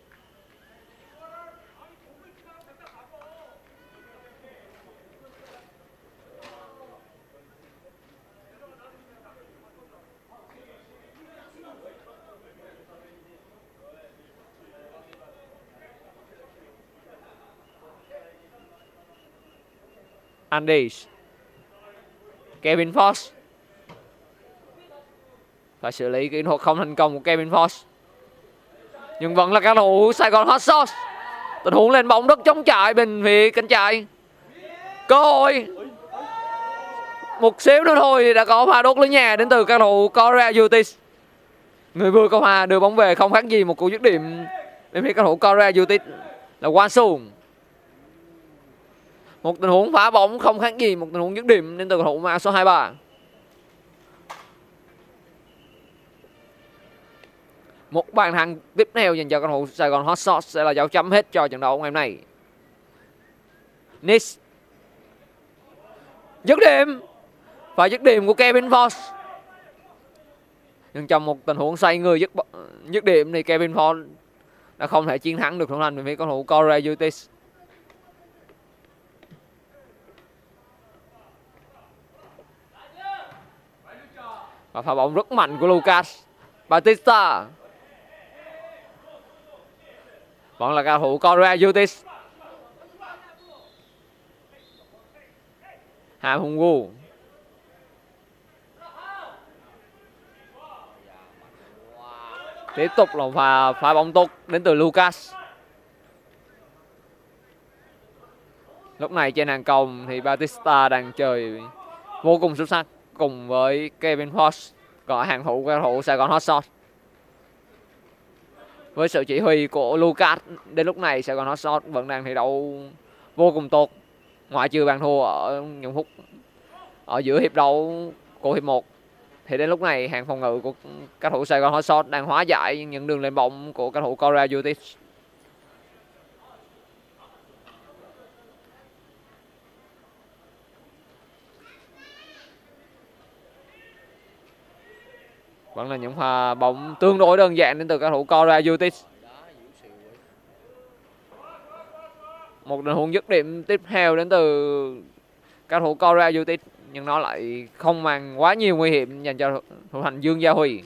Andy, Kevin Fox phải xử lý kỹ thuật không thành công của Kevin Fox. Nhưng vẫn là các cầu thủ Saigon Hotshots. Tình huống lên bóng rất chống chạy bên phía cánh trái. Cơ hội một xíu nữa thôi thì đã có pha đốt lưới nhà đến từ các cầu thủ Korea United. Người vừa có pha đưa bóng về không khác gì một cú dứt điểm Bên phía cầu thủ Korea United là Quang Sung. Một tình huống phá bóng không khác gì một tình huống dứt điểm đến từ cầu thủ mang số hai mươi ba. Một bàn thắng tiếp theo dành cho cầu thủ Saigon Hotshots sẽ là dấu chấm hết cho trận đấu ngày hôm nay. Nis dứt điểm và dứt điểm của Kevin Fox. Nhưng trong một tình huống xoay người dứt dứt điểm thì Kevin Fox đã không thể chiến thắng được thủ thành về phía cầu thủ Korea United. Và pha bóng rất mạnh của Lucas Batista. Vẫn là cầu thủ Korea United. Hà Hùng Gu. Tiếp tục là pha phá bóng tốt đến từ Lucas. Lúc này trên hàng công thì Batista đang chơi vô cùng xuất sắc cùng với Kevin Fox, gọi hàng thủ cầu thủ Saigon Hotshots. Với sự chỉ huy của Lucas, đến lúc này Saigon Hotshots vẫn đang thi đấu vô cùng tốt, ngoại trừ bàn thua ở những phút ở giữa hiệp đấu của hiệp một. Thì đến lúc này hàng phòng ngự của các thủ Saigon Hotshots đang hóa giải những đường lên bóng của các thủ Korea United. Vẫn là những pha bóng tương đối đơn giản đến từ các thủ Korea United. Một tình huống dứt điểm tiếp theo đến từ các thủ Korea United, nhưng nó lại không mang quá nhiều nguy hiểm dành cho thủ thành Dương Gia Huy.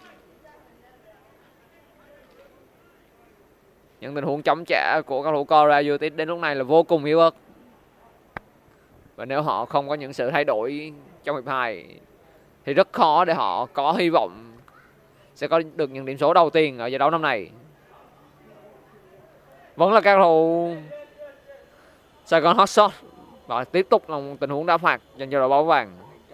Những tình huống chống trả của các thủ Korea United đến lúc này là vô cùng yếu ớt. Và nếu họ không có những sự thay đổi trong hiệp hai thì rất khó để họ có hy vọng sẽ có được những điểm số đầu tiên ở giải đấu năm nay. Vẫn là các thủ Saigon Hotshots và tiếp tục là một tình huống đá phạt dành cho đội bóng vàng.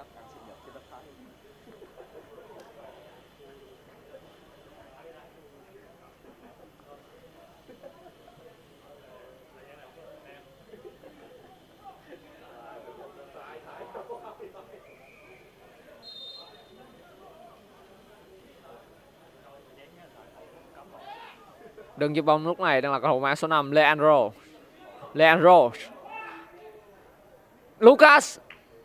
Đường chụp bóng lúc này đang là cầu thủ mang số năm Leandro. Leandro. Lucas.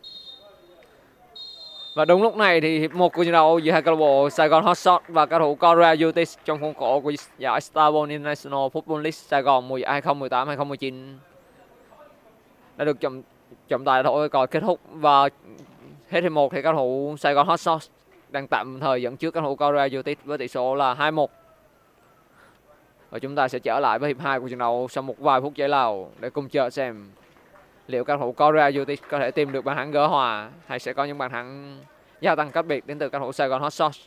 Và đúng lúc này thì hiệp một của trận đấu giữa hai câu lạc bộ Saigon Hotshots và các thủ Korea United trong khuôn khổ của giải Starbowl International Football League Saigon mùa giải hai không một tám hai không một chín đã được trọng trọng tài thổi còi kết thúc. Và hết hiệp một thì các thủ Saigon Hotshots đang tạm thời dẫn trước các thủ Korea United với tỷ số là hai một. Và chúng ta sẽ trở lại với hiệp hai của trận đấu sau một vài phút giải lao để cùng chờ xem liệu các thủ Korea United có thể tìm được bàn thắng gỡ hòa hay sẽ có những bàn thắng gia tăng cách biệt đến từ các thủ Saigon Hotshots.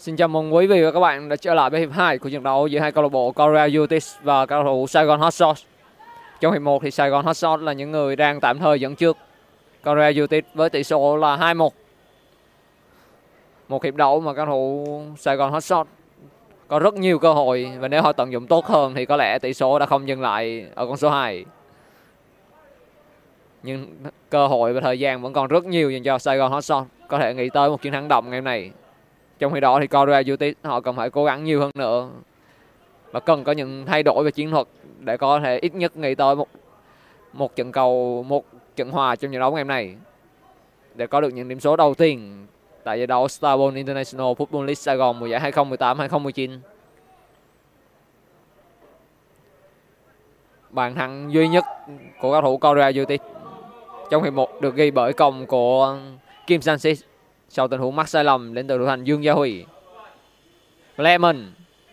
Xin chào mừng quý vị và các bạn đã trở lại với hiệp hai của trận đấu giữa hai câu lạc bộ Korea United và câu lạc bộ Saigon Hotshots. Trong hiệp một thì Saigon Hotshots là những người đang tạm thời dẫn trước Korea United với tỷ số là hai một. Một hiệp đấu mà câu lạc bộ Saigon Hotshots có rất nhiều cơ hội và nếu họ tận dụng tốt hơn thì có lẽ tỷ số đã không dừng lại ở con số hai. Nhưng cơ hội và thời gian vẫn còn rất nhiều dành cho Saigon Hotshots có thể nghĩ tới một chiến thắng đậm ngày hôm nay. Trong khi đó thì Korea United họ cần phải cố gắng nhiều hơn nữa và cần có những thay đổi về chiến thuật để có thể ít nhất nghĩ tới một một trận cầu một trận hòa trong trận đấu ngày hôm nay để có được những điểm số đầu tiên tại giải đấu Starbowl International Football League Saigon mùa giải hai không một tám hai không một chín. Bàn thắng duy nhất của cầu thủ Korea United trong hiệp một được ghi bởi công của Kim Sang-sik sau tình huống mắc sai lầm đến từ thủ thành Dương Gia Huy. Lemon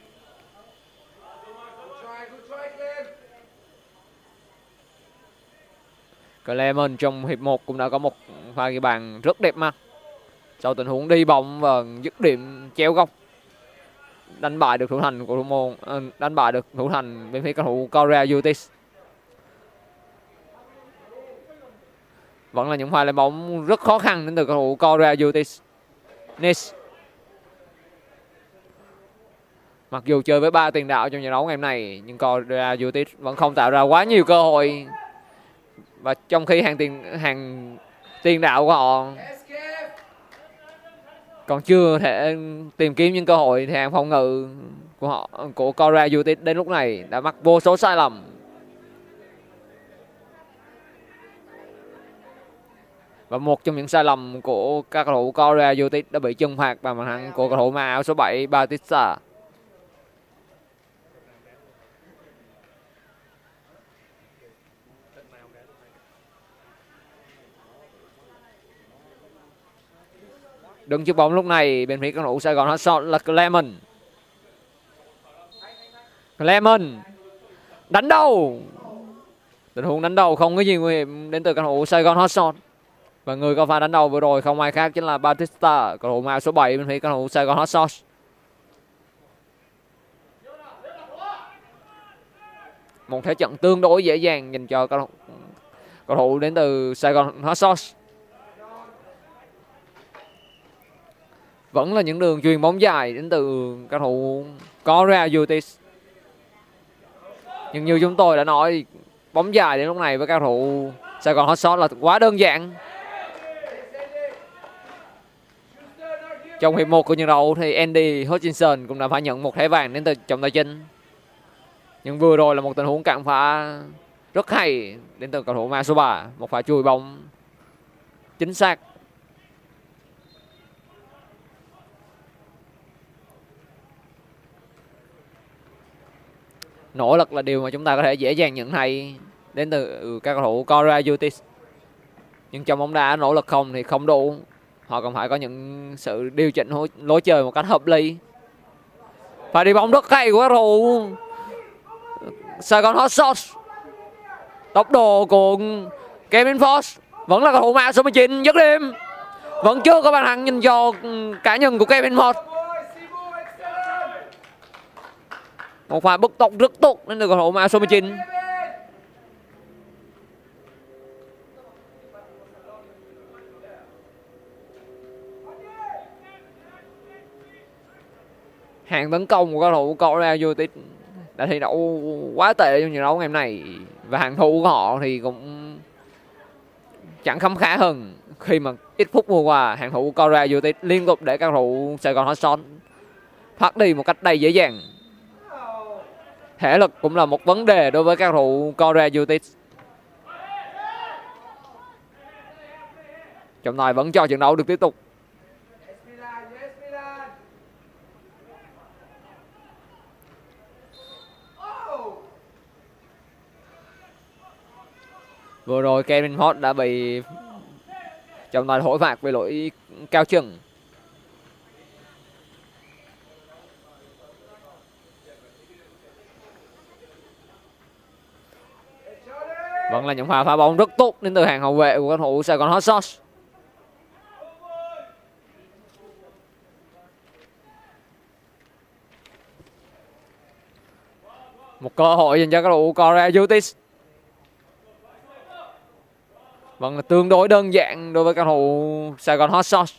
Lemon trong hiệp một cũng đã có một pha ghi bàn rất đẹp mắt sau tình huống đi bóng và dứt điểm chéo góc đánh bại được thủ thành của thủ môn đánh bại được thủ thành bên phía cầu thủ Korea United. Vẫn là những pha lên bóng rất khó khăn đến từ cầu thủ Korea United. Nis. Mặc dù chơi với ba tiền đạo trong trận đấu ngày hôm nay nhưng Korea United vẫn không tạo ra quá nhiều cơ hội. Và trong khi hàng tiền hàng tiền đạo của họ còn chưa thể tìm kiếm những cơ hội thì hàng phòng ngự của họ của Korea United đến lúc này đã mắc vô số sai lầm. Và một trong những sai lầm của các cầu thủ Korea United đã bị trừng phạt bằng bàn thắng của cầu thủ mang áo số bảy Batista. Đứng trước bóng lúc này bên phía cầu thủ Saigon Hotshots là Clement. Clement đánh đầu. Tình huống đánh đầu không có gì nguy hiểm đến từ cầu thủ Saigon Hotshots. Và người có pha đánh đầu vừa rồi không ai khác chính là Batista, cầu thủ mang số bảy bên phía cầu thủ Saigon Hotshots. Một thế trận tương đối dễ dàng dành cho cầu thủ, cầu thủ đến từ Saigon Hotshots. Vẫn là những đường chuyền bóng dài đến từ cầu thủ Korea United. Nhưng như chúng tôi đã nói, bóng dài đến lúc này với cầu thủ Saigon Hotshots là quá đơn giản. Trong hiệp một của trận đấu thì Andy Hutchinson cũng đã phải nhận một thẻ vàng đến từ trọng tài chính. Nhưng vừa rồi là một tình huống cản phá rất hay đến từ cầu thủ mang số ba, một pha chùi bóng chính xác. Nỗ lực là điều mà chúng ta có thể dễ dàng nhận thấy đến từ các cầu thủ Korea United. Nhưng trong bóng đá nỗ lực không thì không đủ. Họ còn phải có những sự điều chỉnh lối chơi một cách hợp lý. Và đi bóng rất hay của các cầu thủ Saigon Hotshots. Tốc độ của Kevin Fox vẫn là cầu thủ mang số mười chín dứt điểm. Vẫn chưa có bàn thắng nhìn cho cá nhân của Kevin Fox. Một pha bức tốc rất tốt đến từ cầu thủ mang số mười chín. Hàng tấn công của cầu thủ Korea United đã thi đấu quá tệ trong trận đấu ngày hôm nay. Và hàng thủ của họ thì cũng chẳng khấm khá hơn khi mà ít phút vừa qua hàng thủ Korea United liên tục để các cầu thủ Saigon Hotshots thoát đi một cách đầy dễ dàng. Thể lực cũng là một vấn đề đối với các cầu thủ Korea United. Trọng tài vẫn cho trận đấu được tiếp tục. Vừa rồi Kevin Fox đã bị trọng tài thổi phạt về lỗi cao chân. Vẫn là những pha phá bóng rất tốt đến từ hàng hậu vệ của cầu thủ Saigon Hotshots. Một cơ hội dành cho các cầu thủ Korea United. Vẫn là tương đối đơn giản đối với các cầu thủ Saigon Hotshots.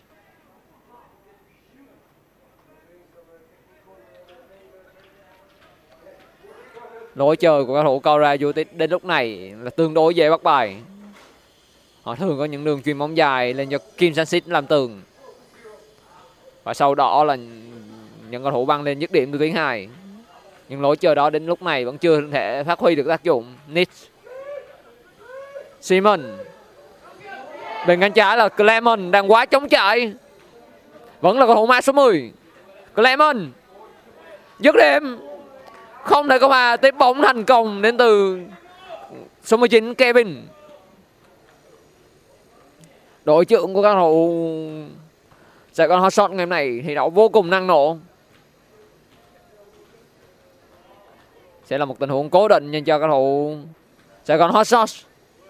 Lối chơi của các cầu thủ Korea United đến lúc này là tương đối dễ bắt bài. Họ thường có những đường chuyền bóng dài lên cho Kim Sang-sik làm tường. Và sau đó là những cầu thủ băng lên dứt điểm từ tuyến hai. Nhưng lối chơi đó đến lúc này vẫn chưa thể phát huy được tác dụng. Nitz, Simon. Bên cánh trái là Clement đang quá chống chạy. Vẫn là cầu thủ mang số mười. Clement dứt điểm. Không thể có pha tiếp bóng thành công đến từ số mười chín Kevin. Đội trưởng của các cầu thủ Saigon Hotshots ngày hôm nay thì đấu vô cùng năng nổ. Sẽ là một tình huống cố định dành cho các cầu thủ Saigon Hotshots.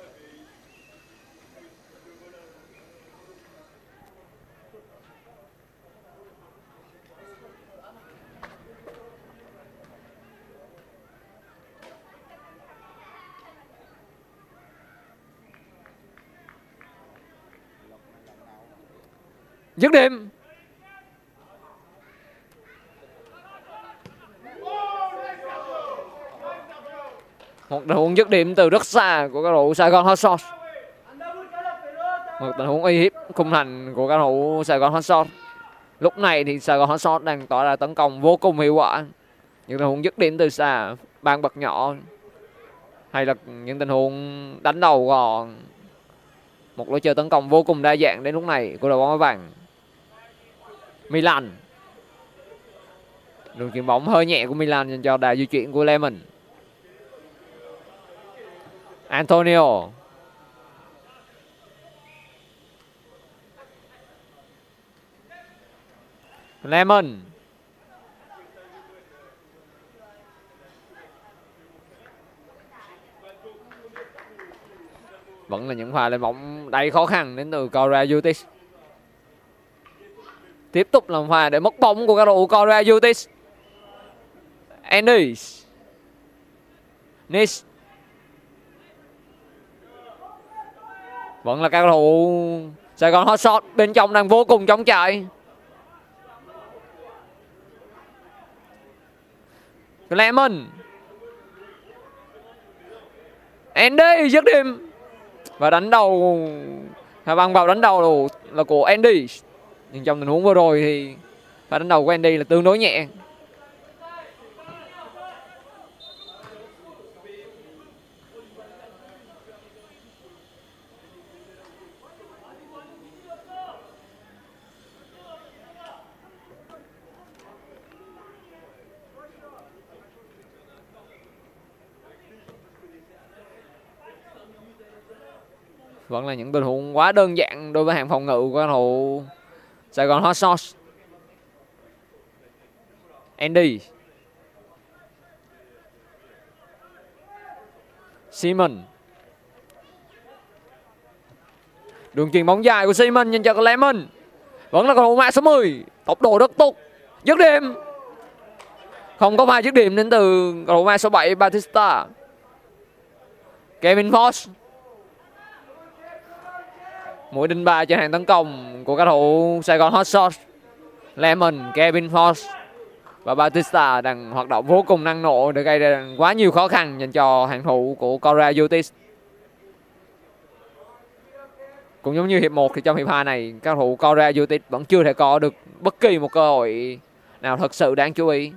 Dứt điểm. Một tình huống dứt điểm từ rất xa của các thủ Saigon Hotshots. Một tình huống uy hiếp khung thành của các thủ Saigon Hotshots. Lúc này thì Saigon Hotshots đang tỏ ra tấn công vô cùng hiệu quả. Những tình huống dứt điểm từ xa, ban bật nhỏ, hay là những tình huống đánh đầu gò. Một lối chơi tấn công vô cùng đa dạng đến lúc này của đội bóng áo vàng. Milan. Đường chuyền bóng hơi nhẹ của Milan dành cho đà di chuyển của Lemon. Antonio. Lemon. Vẫn là những pha lên bóng đầy khó khăn đến từ Korea United. Tiếp tục làm pha để mất bóng của các đội Korea United. Andy. Nis. Vẫn là các cầu thủ Saigon Hotshots bên trong đang vô cùng chống chạy. Clement. Andy dứt điểm. Và đánh đầu, Hà băng vào đánh đầu là của Andy. Nhưng trong tình huống vừa rồi thì pha đánh đầu của Andy là tương đối nhẹ. Vẫn là những tình huống quá đơn giản đối với hàng phòng ngự của các cầu thủ Saigon Hotshots. Andy. Simon. Đường chuyền bóng dài của Simon dành cho Clement. Vẫn là cầu thủ mã số mười. Tốc độ rất tốt. Dứt điểm. Không có pha dứt điểm đến từ cầu thủ mã số bảy Batista. Kevin Fox. Mũi đinh ba trên hàng tấn công của các cầu thủ Saigon Hotshots. Lemon, Kevin Fox và Batista đang hoạt động vô cùng năng nổ để gây ra quá nhiều khó khăn dành cho hàng thủ của Korea United. Cũng giống như hiệp một thì trong hiệp hai này các cầu thủ Korea United vẫn chưa thể có được bất kỳ một cơ hội nào thật sự đáng chú ý.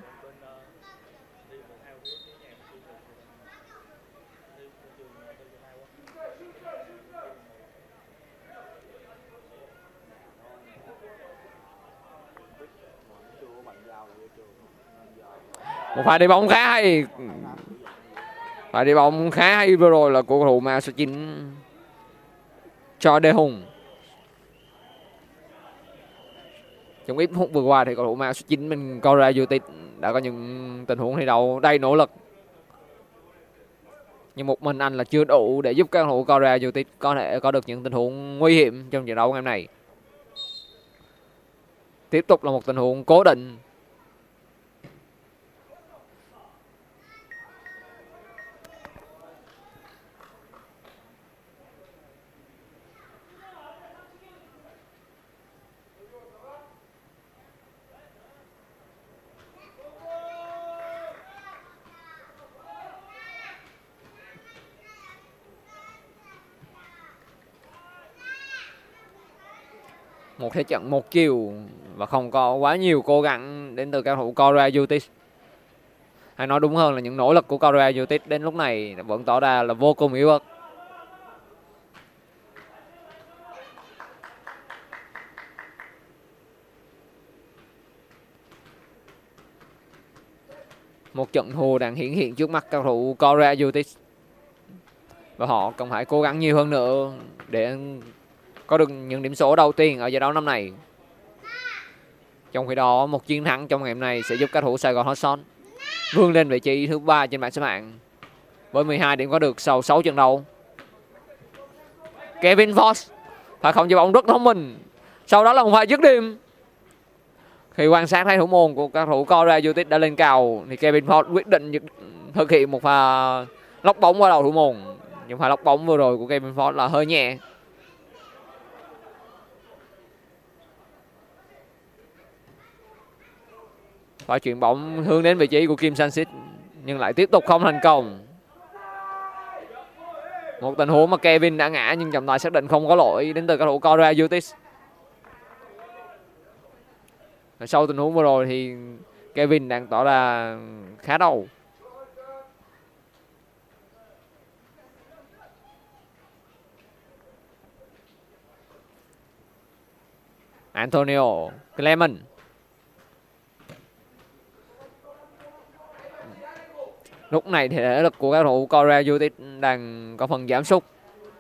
Một pha đi bóng khá hay. Pha đi bóng khá hay vừa rồi là của cầu thủ mã số chín cho Đê Hùng. Trong ít phút vừa qua thì cầu thủ mã số chín bên Korea United đã có những tình huống thi đấu đầy nỗ lực. Nhưng một mình anh là chưa đủ để giúp các cầu thủ Korea United có thể có được những tình huống nguy hiểm trong trận đấu ngày hôm nay. Tiếp tục là một tình huống cố định. Một thế trận một chiều và không có quá nhiều cố gắng đến từ các cầu thủ Korea United. Hay nói đúng hơn là những nỗ lực của Korea United đến lúc này vẫn tỏ ra là vô cùng yếu ớt. Một trận thua đang hiển hiện trước mắt các cầu thủ Korea United. Và họ cần phải cố gắng nhiều hơn nữa để có được những điểm số đầu tiên ở giải đấu năm này. Trong khi đó, một chiến thắng trong ngày hôm nay sẽ giúp các cầu thủ Saigon Hotshots vươn lên vị trí thứ ba trên bảng xếp hạng với mười hai điểm có được sau sáu trận đấu. Kevin Fox phải không chế bóng rất thông minh. Sau đó là một pha dứt điểm. Khi quan sát thấy thủ môn của các thủ Korea United đã lên cao thì Kevin Fox quyết định thực hiện một pha lóc bóng qua đầu thủ môn. Nhưng pha lóc bóng vừa rồi của Kevin Fox là hơi nhẹ. Phải chuyển bóng hướng đến vị trí của Kim Sang-sik nhưng lại tiếp tục không thành công. Một tình huống mà Kevin đã ngã nhưng trọng tài xác định không có lỗi đến từ các thủ Korea United. Sau tình huống vừa rồi thì Kevin đang tỏ ra khá đau. Antonio Clement. Lúc này thì thể lực của các thủ Korea United đang có phần giảm sút.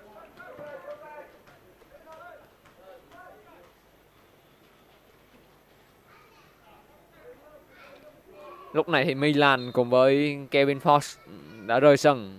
Lúc này thì Milan cùng với Kevin Fox đã rời sân.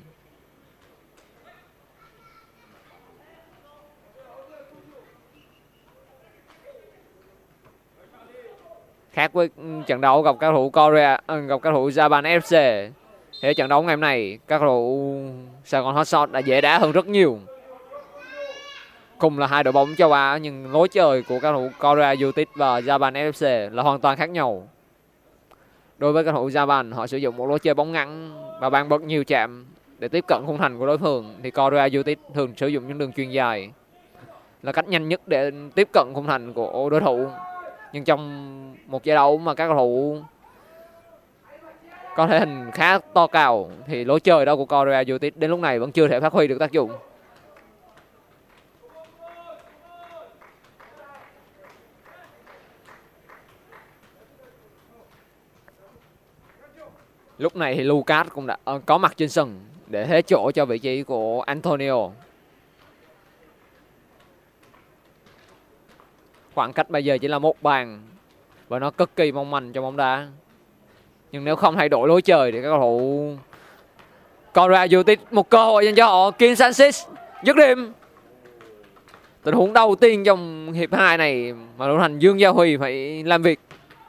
Khác với trận đấu gặp các thủ Korea gặp các thủ Japan ép xê thì trận đấu ngày hôm nay các thủ Saigon Hotshots đã dễ đá hơn rất nhiều. Cùng là hai đội bóng châu Á nhưng lối chơi của các thủ Korea United và Japan ép xê là hoàn toàn khác nhau. Đối với các thủ Japan, họ sử dụng một lối chơi bóng ngắn và bàn bật nhiều chạm để tiếp cận khung thành của đối phương, thì Korea United thường sử dụng những đường chuyền dài là cách nhanh nhất để tiếp cận khung thành của đối thủ. Nhưng trong một giải đấu mà các cầu thủ có thể hình khá to cao thì lối chơi đó của Korea United đến lúc này vẫn chưa thể phát huy được tác dụng. Lúc này thì Lucas cũng đã có mặt trên sân để thế chỗ cho vị trí của Antonio. Khoảng cách bây giờ chỉ là một bàn và nó cực kỳ mong manh trong bóng đá. Nhưng nếu không thay đổi lối chơi thì các cầu thủ Korea United một cơ hội dành cho họ. Kim Sang-sik dứt điểm. Tình huống đầu tiên trong hiệp hai này mà thủ thành Dương Gia Huy phải làm việc.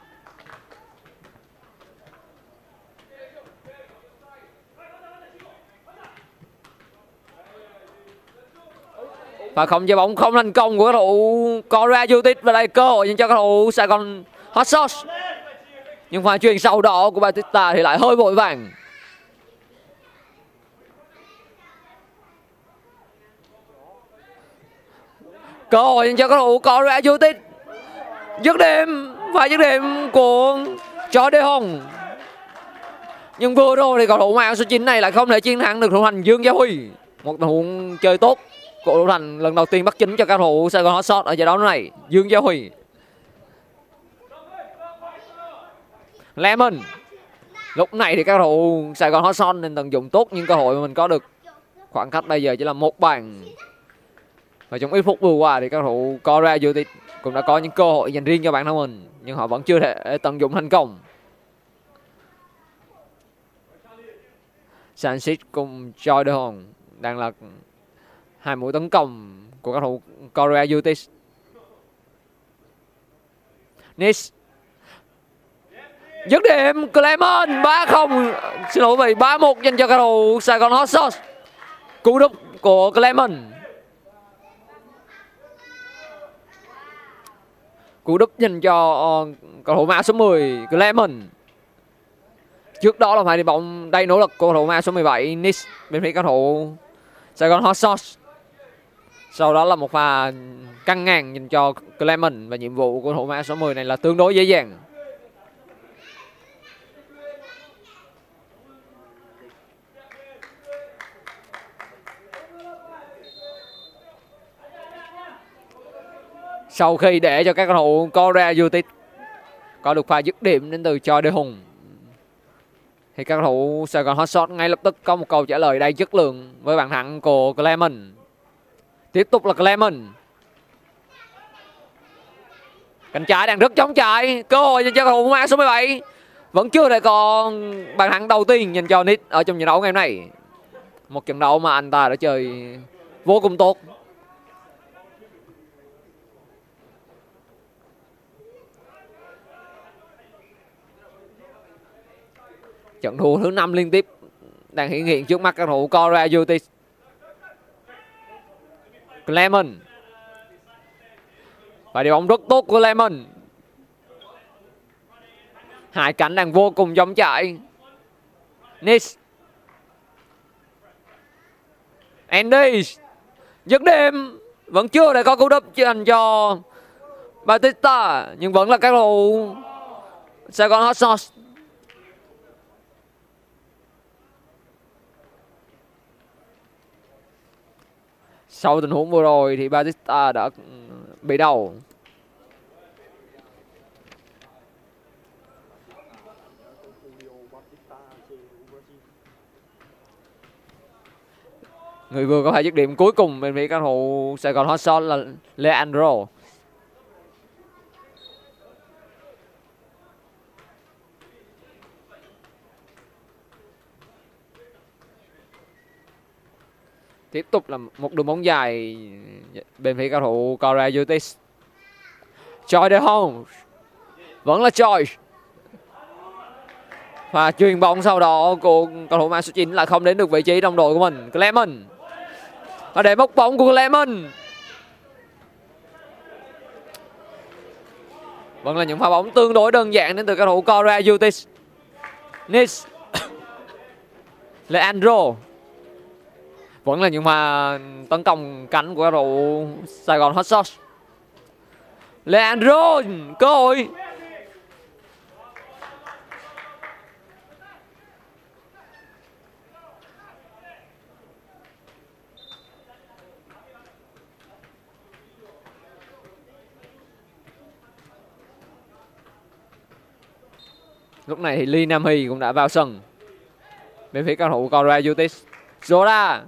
Và không chơi bóng không thành công của các thủ Korea United và đây cơ hội dành cho các thủ Saigon Hotshots. Nhưng pha chuyền sau đó của Batista thì lại hơi vội vàng. Cơ hội dành cho các thủ Korea United. Dứt điểm, phải dứt điểm của Choi De Hong. Nhưng vừa rồi thì cầu thủ mang số chín này lại không thể chiến thắng được thủ thành Dương Gia Huy. Một tình huống chơi tốt của thủ thành lần đầu tiên bắt chính cho các thủ Saigon Hotshots ở giải đấu này, Dương Gia Huy. Lemon. Lúc này thì các thủ Saigon Hotshots nên tận dụng tốt những cơ hội mà mình có được. Khoảng cách bây giờ chỉ là một bàn. Và trong ít phút vừa qua thì các thủ Korea United cũng đã có những cơ hội dành riêng cho bản thân mình, nhưng họ vẫn chưa thể tận dụng thành công. Sang-sik cùng Choi De Hong đang là hai mũi tấn công của các thủ Korea United. Nis dứt điểm. Clement ba không, xin lỗi vậy, ba một dành cho các thủ Saigon Hotshots. Cú đúp của Clement. Cú đúp dành cho uh, cầu thủ mã số mười Clement. Trước đó là phải đi bóng đầy nỗ lực của cầu thủ mã số mười bảy Nis bên phía cầu thủ Saigon Hotshots. Sau đó là một pha căng ngang dành cho Clement và nhiệm vụ của thủ mã số mười này là tương đối dễ dàng. Sau khi để cho các cầu thủ Korea United có được pha dứt điểm đến từ Choi Dae Hùng, thì các cầu thủ Saigon Hotshots ngay lập tức có một câu trả lời đầy chất lượng với bàn thắng của Clement. Tiếp tục là Clement. Cánh trái đang rất chống chạy, cơ hội dành cho cầu thủ mang số mười bảy. Vẫn chưa thể có bàn thắng đầu tiên dành cho Nick ở trong trận đấu ngày hôm nay. Một trận đấu mà anh ta đã chơi vô cùng tốt. Trận thua thứ năm liên tiếp đang hiện hiện trước mắt các cầu thủ Korea United. Clement. Và điều bóng rất tốt của Clement. Hai cánh đang vô cùng giống chạy. Nis. Andy. Dứt điểm. Vẫn chưa để có cú đúp dành cho Batista. Nhưng vẫn là các cầu thủ Saigon Hotshots. Sau tình huống vừa rồi thì Batista đã bị đầu. Người vừa có hai dứt điểm cuối cùng bên phía các cầu thủ Saigon Hotshots là Leandro. Tiếp tục là một đường bóng dài bên phía cầu thủ Korea United. Choi Dae Hong. Vẫn là Choi. Và chuyền bóng sau đó của cầu thủ mang số chín lại không đến được vị trí đồng đội của mình. Clement. Và để mốc bóng của Clement. Vẫn là những pha bóng tương đối đơn giản đến từ cầu thủ Korea United. Nis. Leandro. Vẫn là những pha tấn công cánh của cầu thủ Saigon Hotshots. Leandro, cơ hội. Lúc này thì Lee Nam Hee cũng đã vào sân bên phía cầu thủ Korea United. Zoda.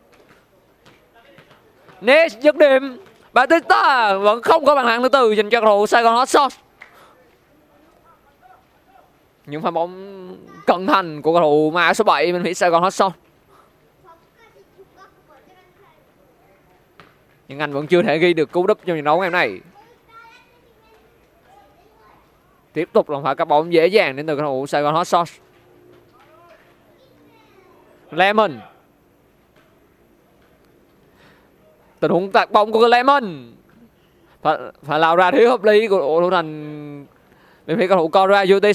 Nes dứt điểm. Batista vẫn không có bàn thắng thứ tư dành cho cầu thủ Saigon Hotshots. Những pha bóng cận thành của cầu thủ mã số bảy bên phía Saigon Hotshots. Nhưng anh vẫn chưa thể ghi được cú đúp trong trận đấu ngày hôm nay. Tiếp tục là pha cắt bóng dễ dàng đến từ cầu thủ Saigon Hotshots. Lemon. Tình huống tạt bóng của Clement. Phải, phải lao ra thiếu hợp lý của thủ thành bên phía cầu thủ Korea United.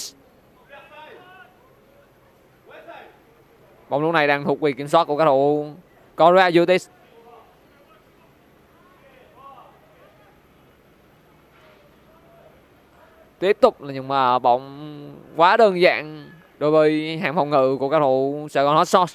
Bóng lúc này đang thuộc quyền kiểm soát của cầu thủ Korea United. Tiếp tục là những mà bóng quá đơn giản đối với hàng phòng ngự của cầu thủ Saigon Hotshots.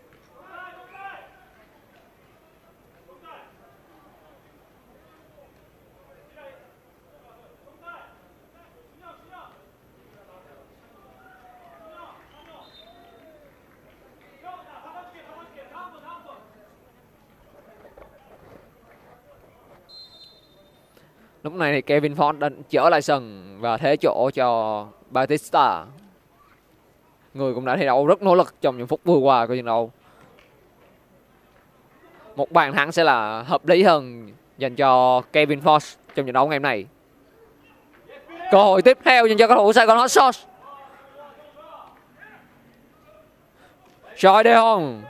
Lúc này thì Kevin Ford đã trở lại sân và thế chỗ cho Batista. Người cũng đã thi đấu rất nỗ lực trong những phút vừa qua của trận đấu. Một bàn thắng sẽ là hợp lý hơn dành cho Kevin Ford trong trận đấu ngày hôm nay. Cơ hội tiếp theo dành cho cầu thủ Saigon Hotshots. Choi Dae Hong.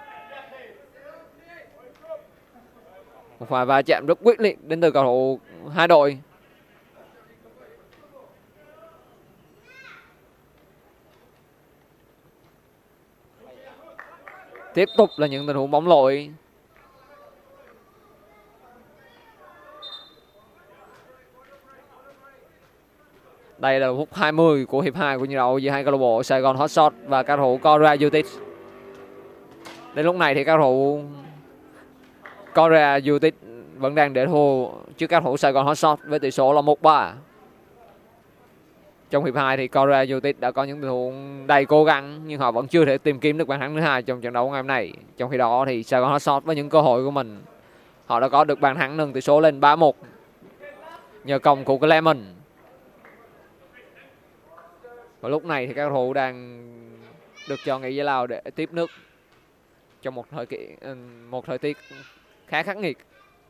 Một pha va chạm rất quyết liệt đến từ cầu thủ hai đội. Tiếp tục là những tình huống bóng lội. Đây là phút hai mươi của hiệp hai của trận đấu giữa hai câu lạc bộ Saigon Hotshots và các cầu thủ Korea United. Đến lúc này thì các cầu thủ Korea United vẫn đang để thua trước các cầu thủ Saigon Hotshots với tỷ số là một ba. Trong hiệp hai thì Korea United đã có những tình huống đầy cố gắng nhưng họ vẫn chưa thể tìm kiếm được bàn thắng thứ hai trong trận đấu ngày hôm nay. Trong khi đó thì Saigon Hotshots với những cơ hội của mình, họ đã có được bàn thắng nâng tỷ số lên ba một nhờ công của Clement. Và lúc này thì các cầu thủ đang được cho nghỉ giải lao để tiếp nước trong một thời kỳ một thời tiết khá khắc nghiệt.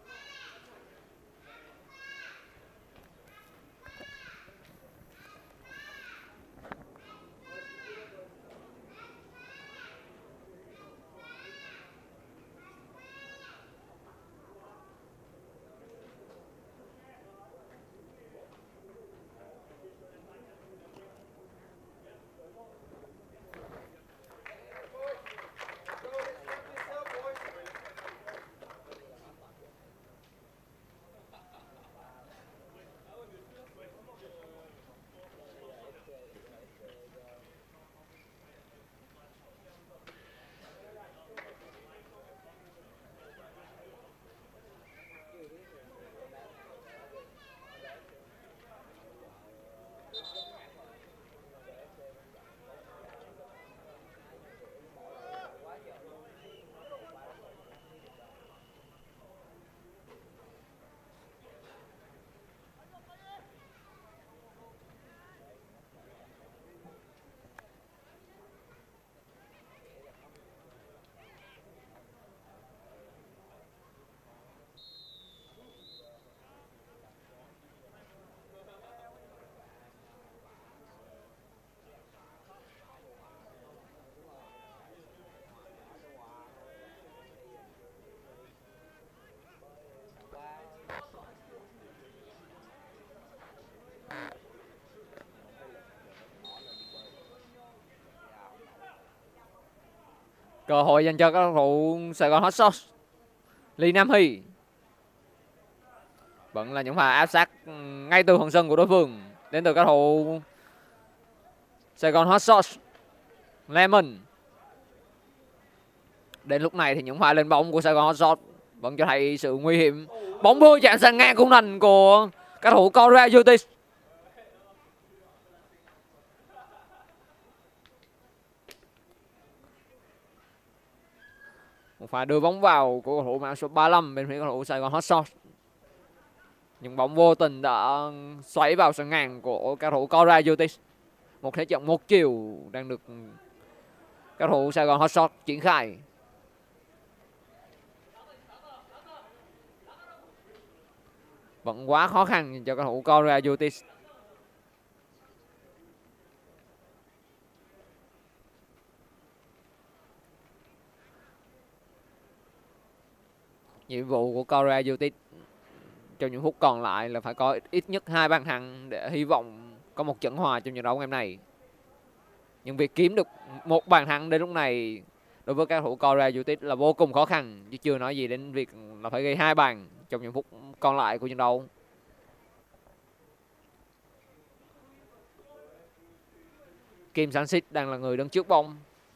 Cơ hội dành cho các cầu thủ Saigon Hotshots. Lý Nam Hy vẫn là những pha áp sát ngay từ phần sân của đối phương đến từ các cầu thủ Saigon Hotshots. Lemon. Đến lúc này thì những pha lên bóng của Saigon Hotshots vẫn cho thấy sự nguy hiểm. Bóng vừa chạm sang ngang khung thành của các cầu thủ Korea United. Một pha đưa bóng vào của cầu thủ mang số ba mươi lăm bên phía cầu thủ Saigon Hotshots. Nhưng bóng vô tình đã xoáy vào sân ngang của các cầu thủ Korea United. Một thế trận một chiều đang được các cầu thủ Saigon Hotshots triển khai. Vẫn quá khó khăn cho các cầu thủ Korea United. Nhiệm vụ của Korea United trong những phút còn lại là phải có ít nhất hai bàn thắng để hy vọng có một trận hòa trong trận đấu ngày hôm nay. Nhưng việc kiếm được một bàn thắng đến lúc này đối với các cầu thủ Korea United là vô cùng khó khăn, chứ chưa nói gì đến việc là phải ghi hai bàn trong những phút còn lại của trận đấu. Kim Sang-sik đang là người đứng trước bóng.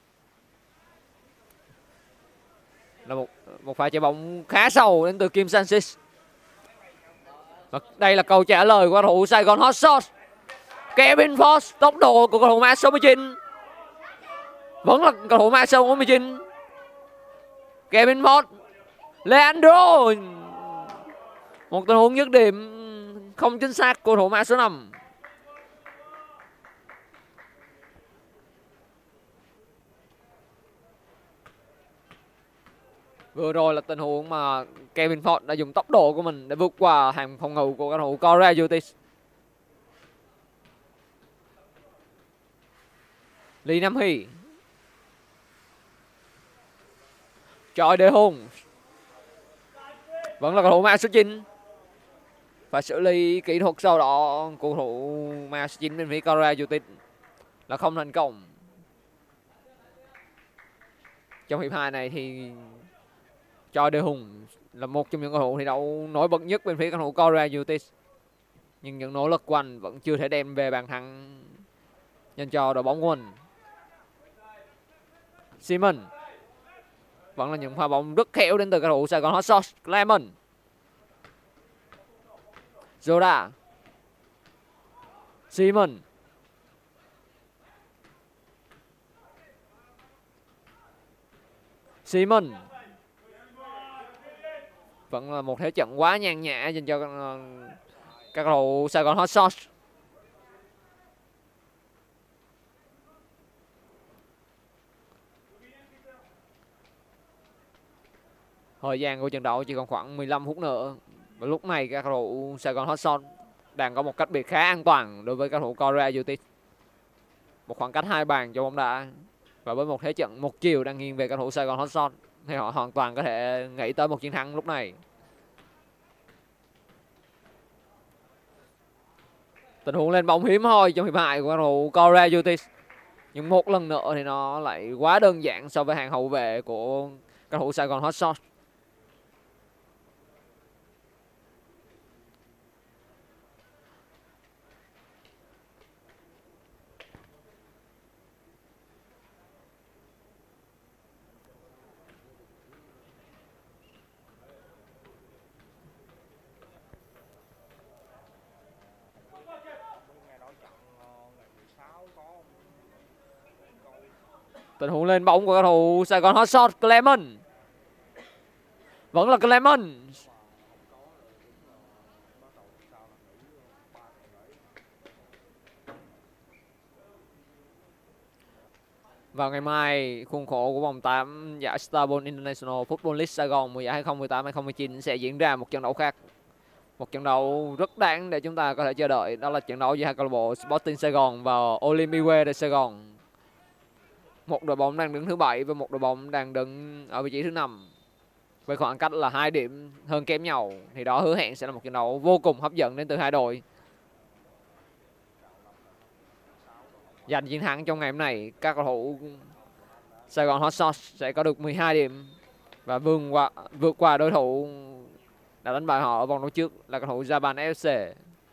Là một một pha chạy bóng khá sâu đến từ Kim Sang-sik. Và đây là câu trả lời của cầu thủ Saigon Hotshots. Kevin Fox, tốc độ của cầu thủ mang số mười chín. Vẫn là cầu thủ mang số mười chín. Kevin Fox. Leandro. Một tình huống dứt điểm không chính xác của cầu thủ mang số năm. Vừa rồi là tình huống mà Kevin Fox đã dùng tốc độ của mình để vượt qua hàng phòng ngự của các cầu thủ Korea United. Lý Nam Hy. Choi Đê Hùng. Vẫn là cầu thủ mang số chín. Và xử lý kỹ thuật sau đó của cầu thủ mang số chín bên phía Korea United là không thành công. Trong hiệp hai này thì Choi Đê Hùng là một trong những cầu thủ thi đấu nổi bật nhất bên phía cầu thủ Korea United. Nhưng những nỗ lực của anh vẫn chưa thể đem về bàn thắng dành cho đội bóng của mình. Simon. Vẫn là những pha bóng rất khéo đến từ cầu thủ Saigon Hotshots. Clement. Zoda. Simon. Simon. Vẫn là một thế trận quá nhàn nhã dành cho các cầu thủ Saigon Hotshots. Thời gian của trận đấu chỉ còn khoảng mười lăm phút nữa. Và lúc này các cầu thủ Saigon Hotshots đang có một cách biệt khá an toàn đối với các cầu thủ Korea United. Một khoảng cách hai bàn cho bóng đá. Và với một thế trận một chiều đang nghiêng về các cầu thủ Saigon Hotshots thì họ hoàn toàn có thể nghĩ tới một chiến thắng lúc này. Tình huống lên bóng hiếm hoi trong hiệp hai của cầu thủ Korea United. Nhưng một lần nữa thì nó lại quá đơn giản so với hàng hậu vệ của các cầu thủ Saigon Hotshots. Tình huống lên bóng của cầu thủ Saigon Hotshots. Clement. Vẫn là Clement. Vào ngày mai, khuôn khổ của vòng tám giải Starbowl International Football League Saigon mùa giải hai không một tám hai không một chín sẽ diễn ra một trận đấu khác. Một trận đấu rất đáng để chúng ta có thể chờ đợi. Đó là trận đấu giữa hai câu lạc bộ Sporting Saigon và Olympique de Saigon. Một đội bóng đang đứng thứ bảy và một đội bóng đang đứng ở vị trí thứ năm. Với khoảng cách là hai điểm hơn kém nhau thì đó hứa hẹn sẽ là một trận đấu vô cùng hấp dẫn đến từ hai đội. Giành chiến thắng trong ngày hôm nay, các cầu thủ Saigon Hotshots sẽ có được mười hai điểm và vượt qua vượt qua đối thủ đã đánh bại họ ở vòng đấu trước là cầu thủ Japan ép xê.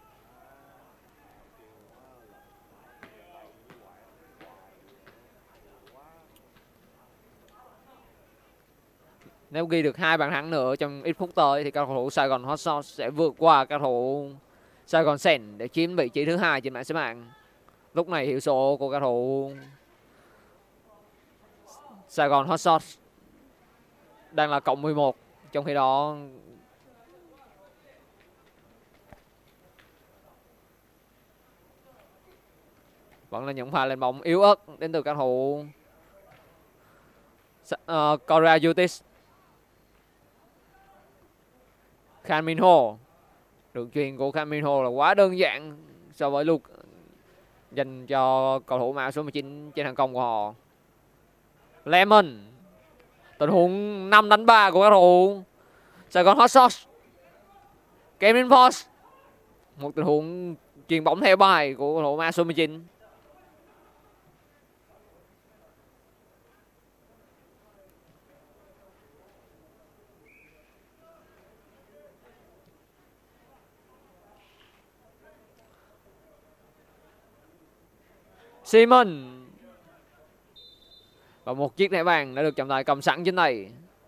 Nếu ghi được hai bàn thắng nữa trong ít phút tới thì các cầu thủ Saigon Hotshots sẽ vượt qua các cầu thủ Saigon Sen để chiếm vị trí thứ hai trên bảng xếp hạng. Lúc này hiệu số của các cầu thủ Saigon Hotshots đang là cộng mười một, trong khi đó vẫn là những pha lên bóng yếu ớt đến từ các cầu thủ uh, Korea United. Khan Min Ho. Đường chuyền của Khan Min Ho là quá đơn giản so với Luke dành cho cầu thủ mã số mười chín trên hàng công của họ. Lemon. Tình huống năm đánh ba của các cầu thủ Saigon Hotshots. Kevin Foss. Một tình huống chuyền bóng theo bài của cầu thủ mã số mười chín. Simon. Và một chiếc thẻ vàng đã được trọng tài cầm sẵn trên tay.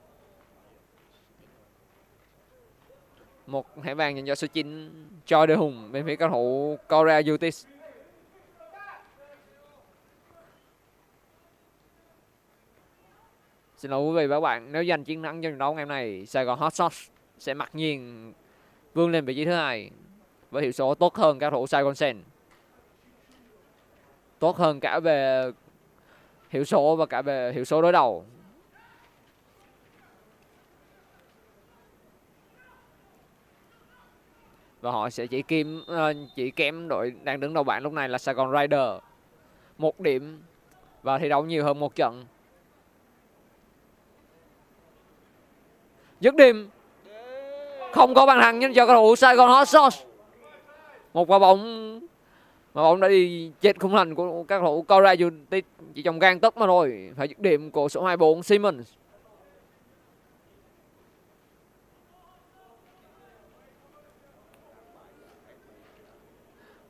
Một thẻ vàng dành cho số chín Choi De Hùng bên phía cầu thủ Korea United. Xin lỗi quý vị và các bạn, nếu giành chiến thắng trong trận đấu ngày hôm nay, Saigon Hotshots sẽ mặc nhiên vươn lên vị trí thứ hai với hiệu số tốt hơn các cầu thủ Saigon Sen. Tốt hơn cả về hiệu số và cả về hiệu số đối đầu. Và họ sẽ chỉ kim chỉ kém đội đang đứng đầu bảng lúc này là Saigon Rider một điểm và thi đấu nhiều hơn một trận. Dứt điểm. Không có bàn thắng nhưng cho cầu thủ Saigon Hotshots. Một quả bóng mà bóng đã đi chết khung thành của các cầu thủ Korea United chỉ trong gang tấc mà thôi. Phải dứt điểm của số hai mươi bốn Simon.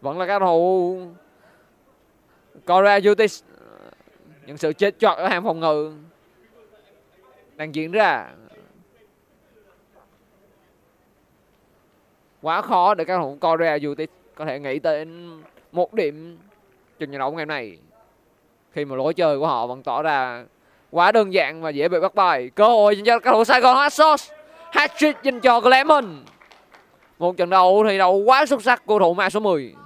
Vẫn là các cầu thủ Korea United. Những sự chết chọt ở hàng phòng ngự đang diễn ra. Quá khó để các cầu thủ Korea United có thể nghĩ đến một điểm trong trận đấu ngày hôm nay, khi mà lối chơi của họ vẫn tỏ ra quá đơn giản và dễ bị bắt bài. Cơ hội dành cho các cầu thủ Saigon Hotshots, hat-trick dành cho Clement. Một trận đấu thi đấu quá xuất sắc của thủ mã số mười.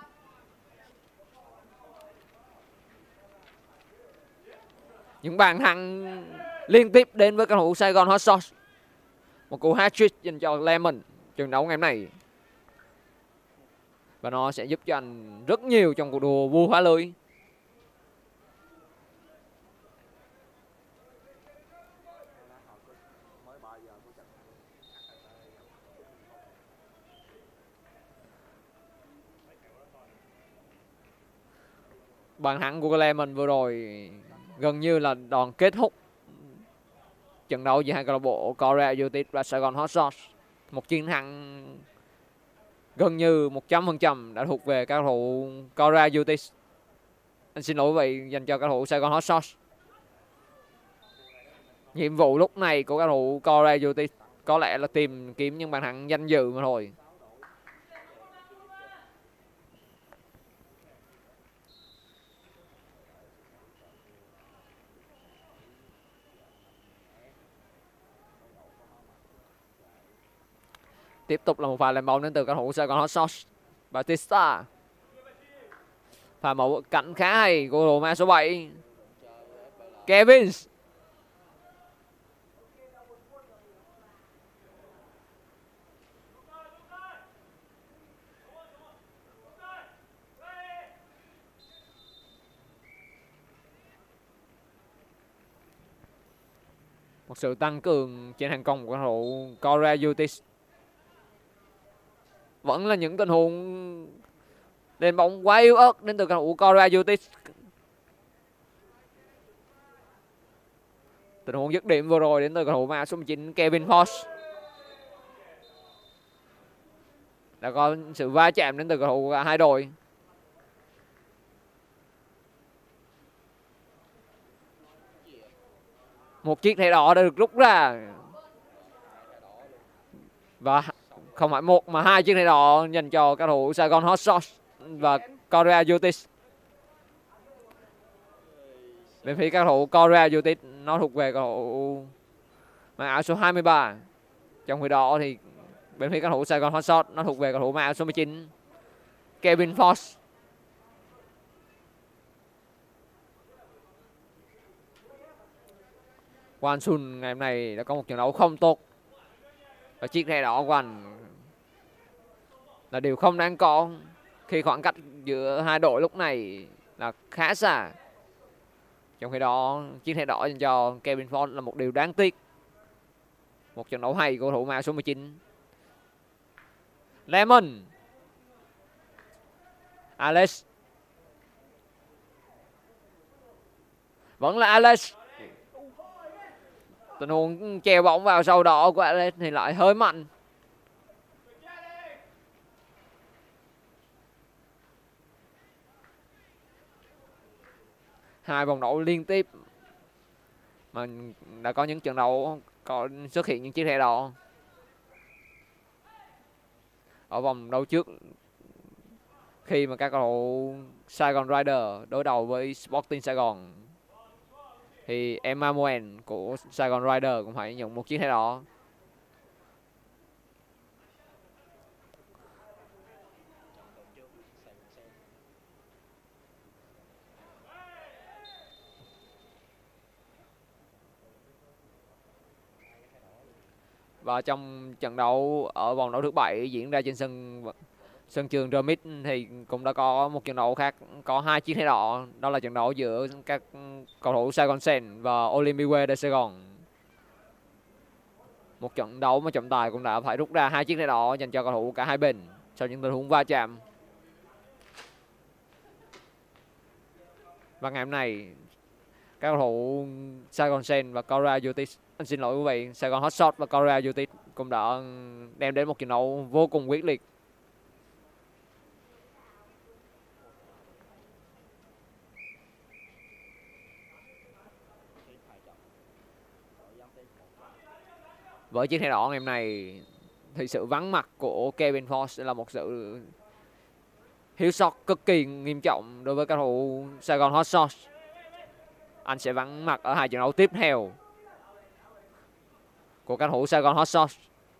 Những bàn thắng liên tiếp đến với các cầu thủ Saigon Hotshots. Một cú hat-trick dành cho Clement trận đấu ngày hôm nay, và nó sẽ giúp cho anh rất nhiều trong cuộc đua vua phá lưới. Bàn thắng của Clement vừa rồi gần như là đòn kết thúc trận đấu giữa hai câu lạc bộ Korea United và Saigon Hotshots. Một chiến thắng gần như một trăm phần trăm đã thuộc về các cầu thủ Korea United. Anh xin lỗi vậy dành cho các cầu thủ Saigon Hotshots. Nhiệm vụ lúc này của các cầu thủ Korea United có lẽ là tìm kiếm những bàn thắng danh dự mà thôi. Tiếp tục là một pha làm bóng đến từ các cầu thủ Saigon Hotshots. Batista. Pha mở cạnh khá hay của thủ mã số bảy Kevin. Một sự tăng cường trên hàng công của cầu thủ Korea United. Vẫn là những tình huống lên bóng quá yếu ớt đến từ cầu thủ Korea United. Tình huống dứt điểm vừa rồi đến từ cầu thủ mã số mười chín Kevin Foss. Đã có sự va chạm đến từ cầu thủ cả hai đội. Một chiếc thẻ đỏ đã được rút ra, và không phải một mà hai chiếc thẻ đỏ dành cho các cầu thủ Saigon Hotshots và Korea United. Bên phía các cầu thủ Korea United nó thuộc về cầu thủ mặc áo số hai mươi ba. Trong khi đó thì bên phía các cầu thủ Saigon Hotshots nó thuộc về cầu thủ mặc áo số mười chín Kevin Foss. Quan Sun ngày hôm nay đã có một trận đấu không tốt, và chiếc thẻ đỏ của anh là điều không đáng có khi khoảng cách giữa hai đội lúc này là khá xa. Trong khi đó chiếc thẻ đỏ dành cho Kevin Foss là một điều đáng tiếc. Một trận đấu hay của thủ mã số mười chín Lemon. Alex. Vẫn là Alex. Tình huống chèo bóng vào sau đó của Alex thì lại hơi mạnh. Hai vòng đấu liên tiếp mà đã có những trận đấu có xuất hiện những chiếc thẻ đỏ. Ở vòng đấu trước, khi mà các cầu thủ Saigon Rider đối đầu với Sporting Saigon, thì Emmanuel của Saigon Rider cũng phải nhận một chiếc thẻ đỏ. Và trong trận đấu ở vòng đấu thứ bảy diễn ra trên sân sân trường Remit thì cũng đã có một trận đấu khác có hai chiếc thẻ đỏ. Đó là trận đấu giữa các cầu thủ Saigon Sen và Olympique de Saigon. Một trận đấu mà trọng tài cũng đã phải rút ra hai chiếc thẻ đỏ dành cho cầu thủ cả hai bên sau những tình huống va chạm. Và ngày hôm nay các cầu thủ Saigon Sen và Korea United, anh xin lỗi quý vị, Saigon Hotshots và Korea United cũng đã đem đến một trận đấu vô cùng quyết liệt. Với chiếc thẻ đỏ ngày hôm nay thì sự vắng mặt của Kevin Fox là một sự thiếu sót cực kỳ nghiêm trọng đối với cầu thủ Saigon Hotshots. Anh sẽ vắng mặt ở hai trận đấu tiếp theo của cầu thủ Saigon Hotshots.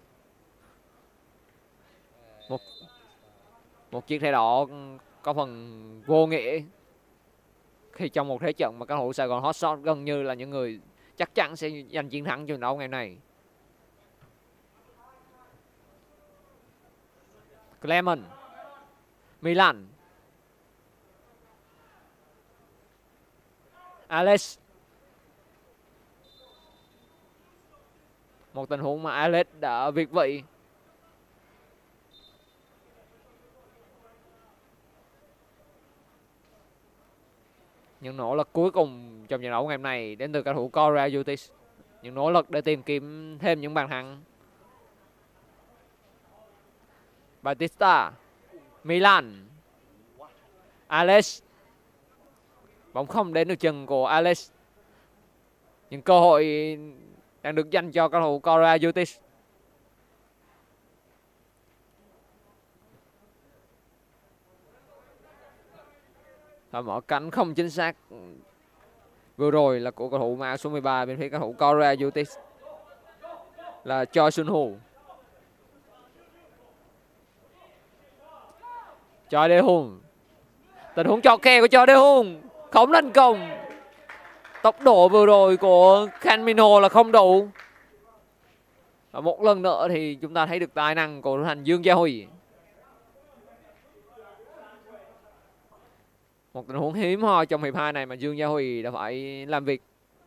Một một chiếc thẻ đỏ có phần vô nghĩa khi trong một thế trận mà cầu thủ Saigon Hotshots gần như là những người chắc chắn sẽ giành chiến thắng trận đấu ngày này. Clement, Milan, Alex. Một tình huống mà Alex đã việt vị. Những nỗ lực cuối cùng trong trận đấu ngày hôm nay đến từ cầu thủ Korea Yutis. Những nỗ lực để tìm kiếm thêm những bàn thắng. Batista, Milan, Alex. Bóng không đến được chân của Alex. Những cơ hội đang được dành cho cầu thủ Korea Yutis. Và mở cánh không chính xác vừa rồi là của cầu thủ mã số mười ba bên phía cầu thủ Korea Yutis là Choi Sun Ho. Choi Dae Hung. Tình huống cho khe của Choi Dae Hung không thành công. Tốc độ vừa rồi của Kang Min Ho là không đủ. Và một lần nữa thì chúng ta thấy được tài năng của thủ thành Dương Gia Huy. Một tình huống hiếm hoi trong hiệp hai này mà Dương Gia Huy đã phải làm việc.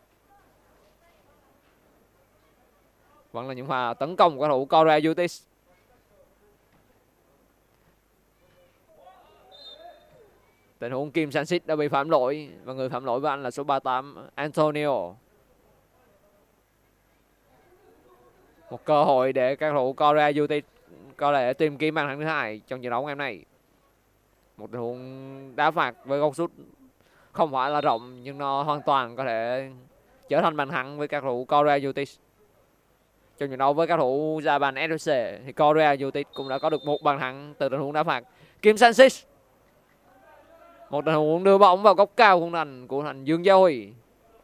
Vẫn là những pha tấn công của cầu thủ Korea Yutis. Tình huống Kim Sansit đã bị phạm lỗi và người phạm lỗi với anh là số ba mươi tám Antonio. Một cơ hội để các cầu thủ Korea Yutis có thể tìm kiếm bàn thắng thứ hai trong trận đấu ngày hôm nay. Một tình huống đá phạt với góc sút không phải là rộng nhưng nó hoàn toàn có thể trở thành bàn thắng với các cầu thủ Korea Yutis. Trong trận đấu với các cầu thủ Japan ép xê thì Korea Yutis cũng đã có được một bàn thắng từ tình huống đá phạt. Kim Sansit. Một tình huống đưa bóng vào góc cao khung thành của thành Dương Gia Huy.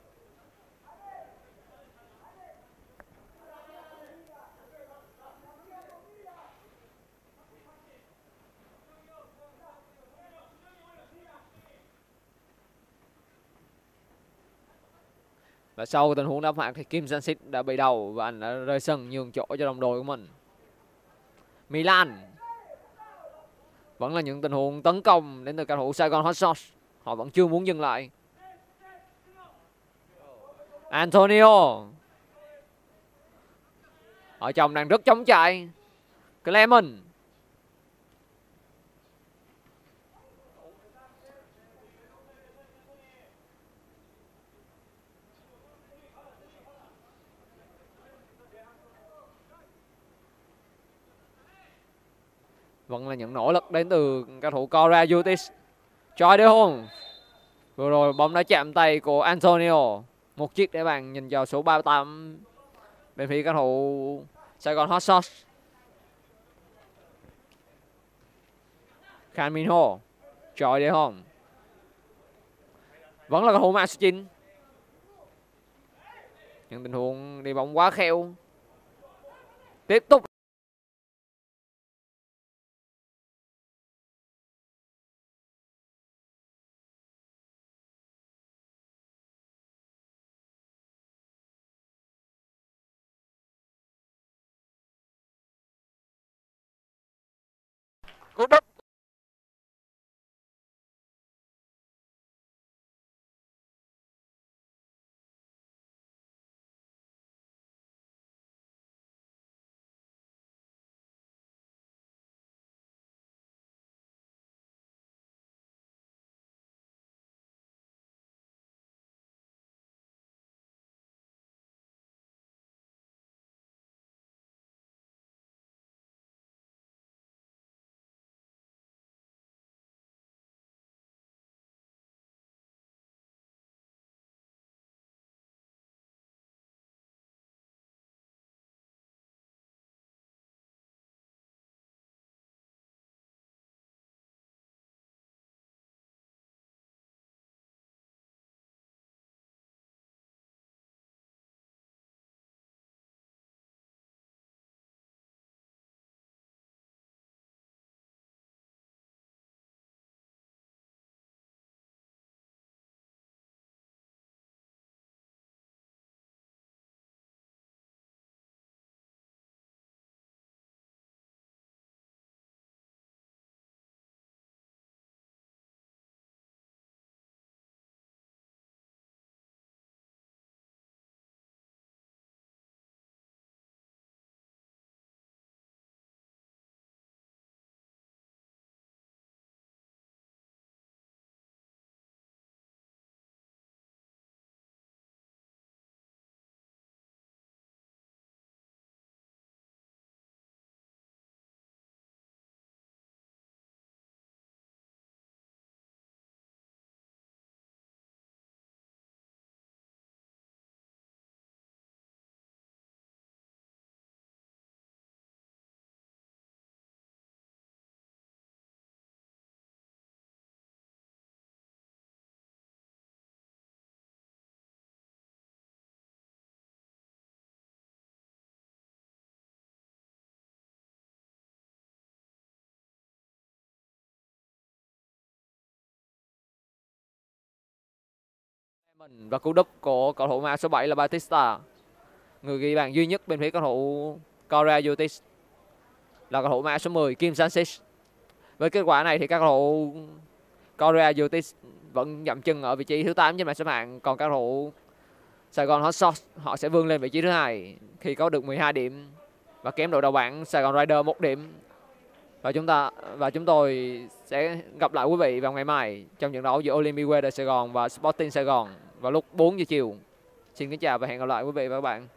Và sau tình huống đá phạt thì Kim Sansit đã bị đầu và anh đã rơi sân nhường chỗ cho đồng đội của mình. Milan. Vẫn là những tình huống tấn công đến từ cầu thủ Saigon Hotshots. Họ vẫn chưa muốn dừng lại. Antonio. Ở trong đang rất chống chạy. Clement. Vẫn là những nỗ lực đến từ cầu thủ Korea Yutis. Choi Dae Hung. Vừa rồi bóng đã chạm tay của Antonio. Một chiếc để bàn nhìn vào số ba mươi tám bên phía cầu thủ Saigon Hotshots. Kang Min Ho. Choi Dae Hung. Vẫn là cầu thủ mã số chín. Những tình huống đi bóng quá khéo. Tiếp tục cú đúp Và cú đúp của cầu thủ mang số bảy là Batista. Người ghi bàn duy nhất bên phía cầu thủ Korea United là cầu thủ mang số mười Kim Sanchez. Với kết quả này thì các cầu thủ Korea United vẫn dậm chân ở vị trí thứ tám trên bảng xếp hạng, còn các cầu thủ Saigon Hotshots họ sẽ vươn lên vị trí thứ hai khi có được mười hai điểm và kém đội đầu bảng Saigon Rider một điểm. Và chúng ta và chúng tôi sẽ gặp lại quý vị vào ngày mai trong trận đấu giữa Olympic Weather Sài Gòn và Sporting Sài Gòn vào lúc bốn giờ chiều. Xin kính chào và hẹn gặp lại quý vị và các bạn.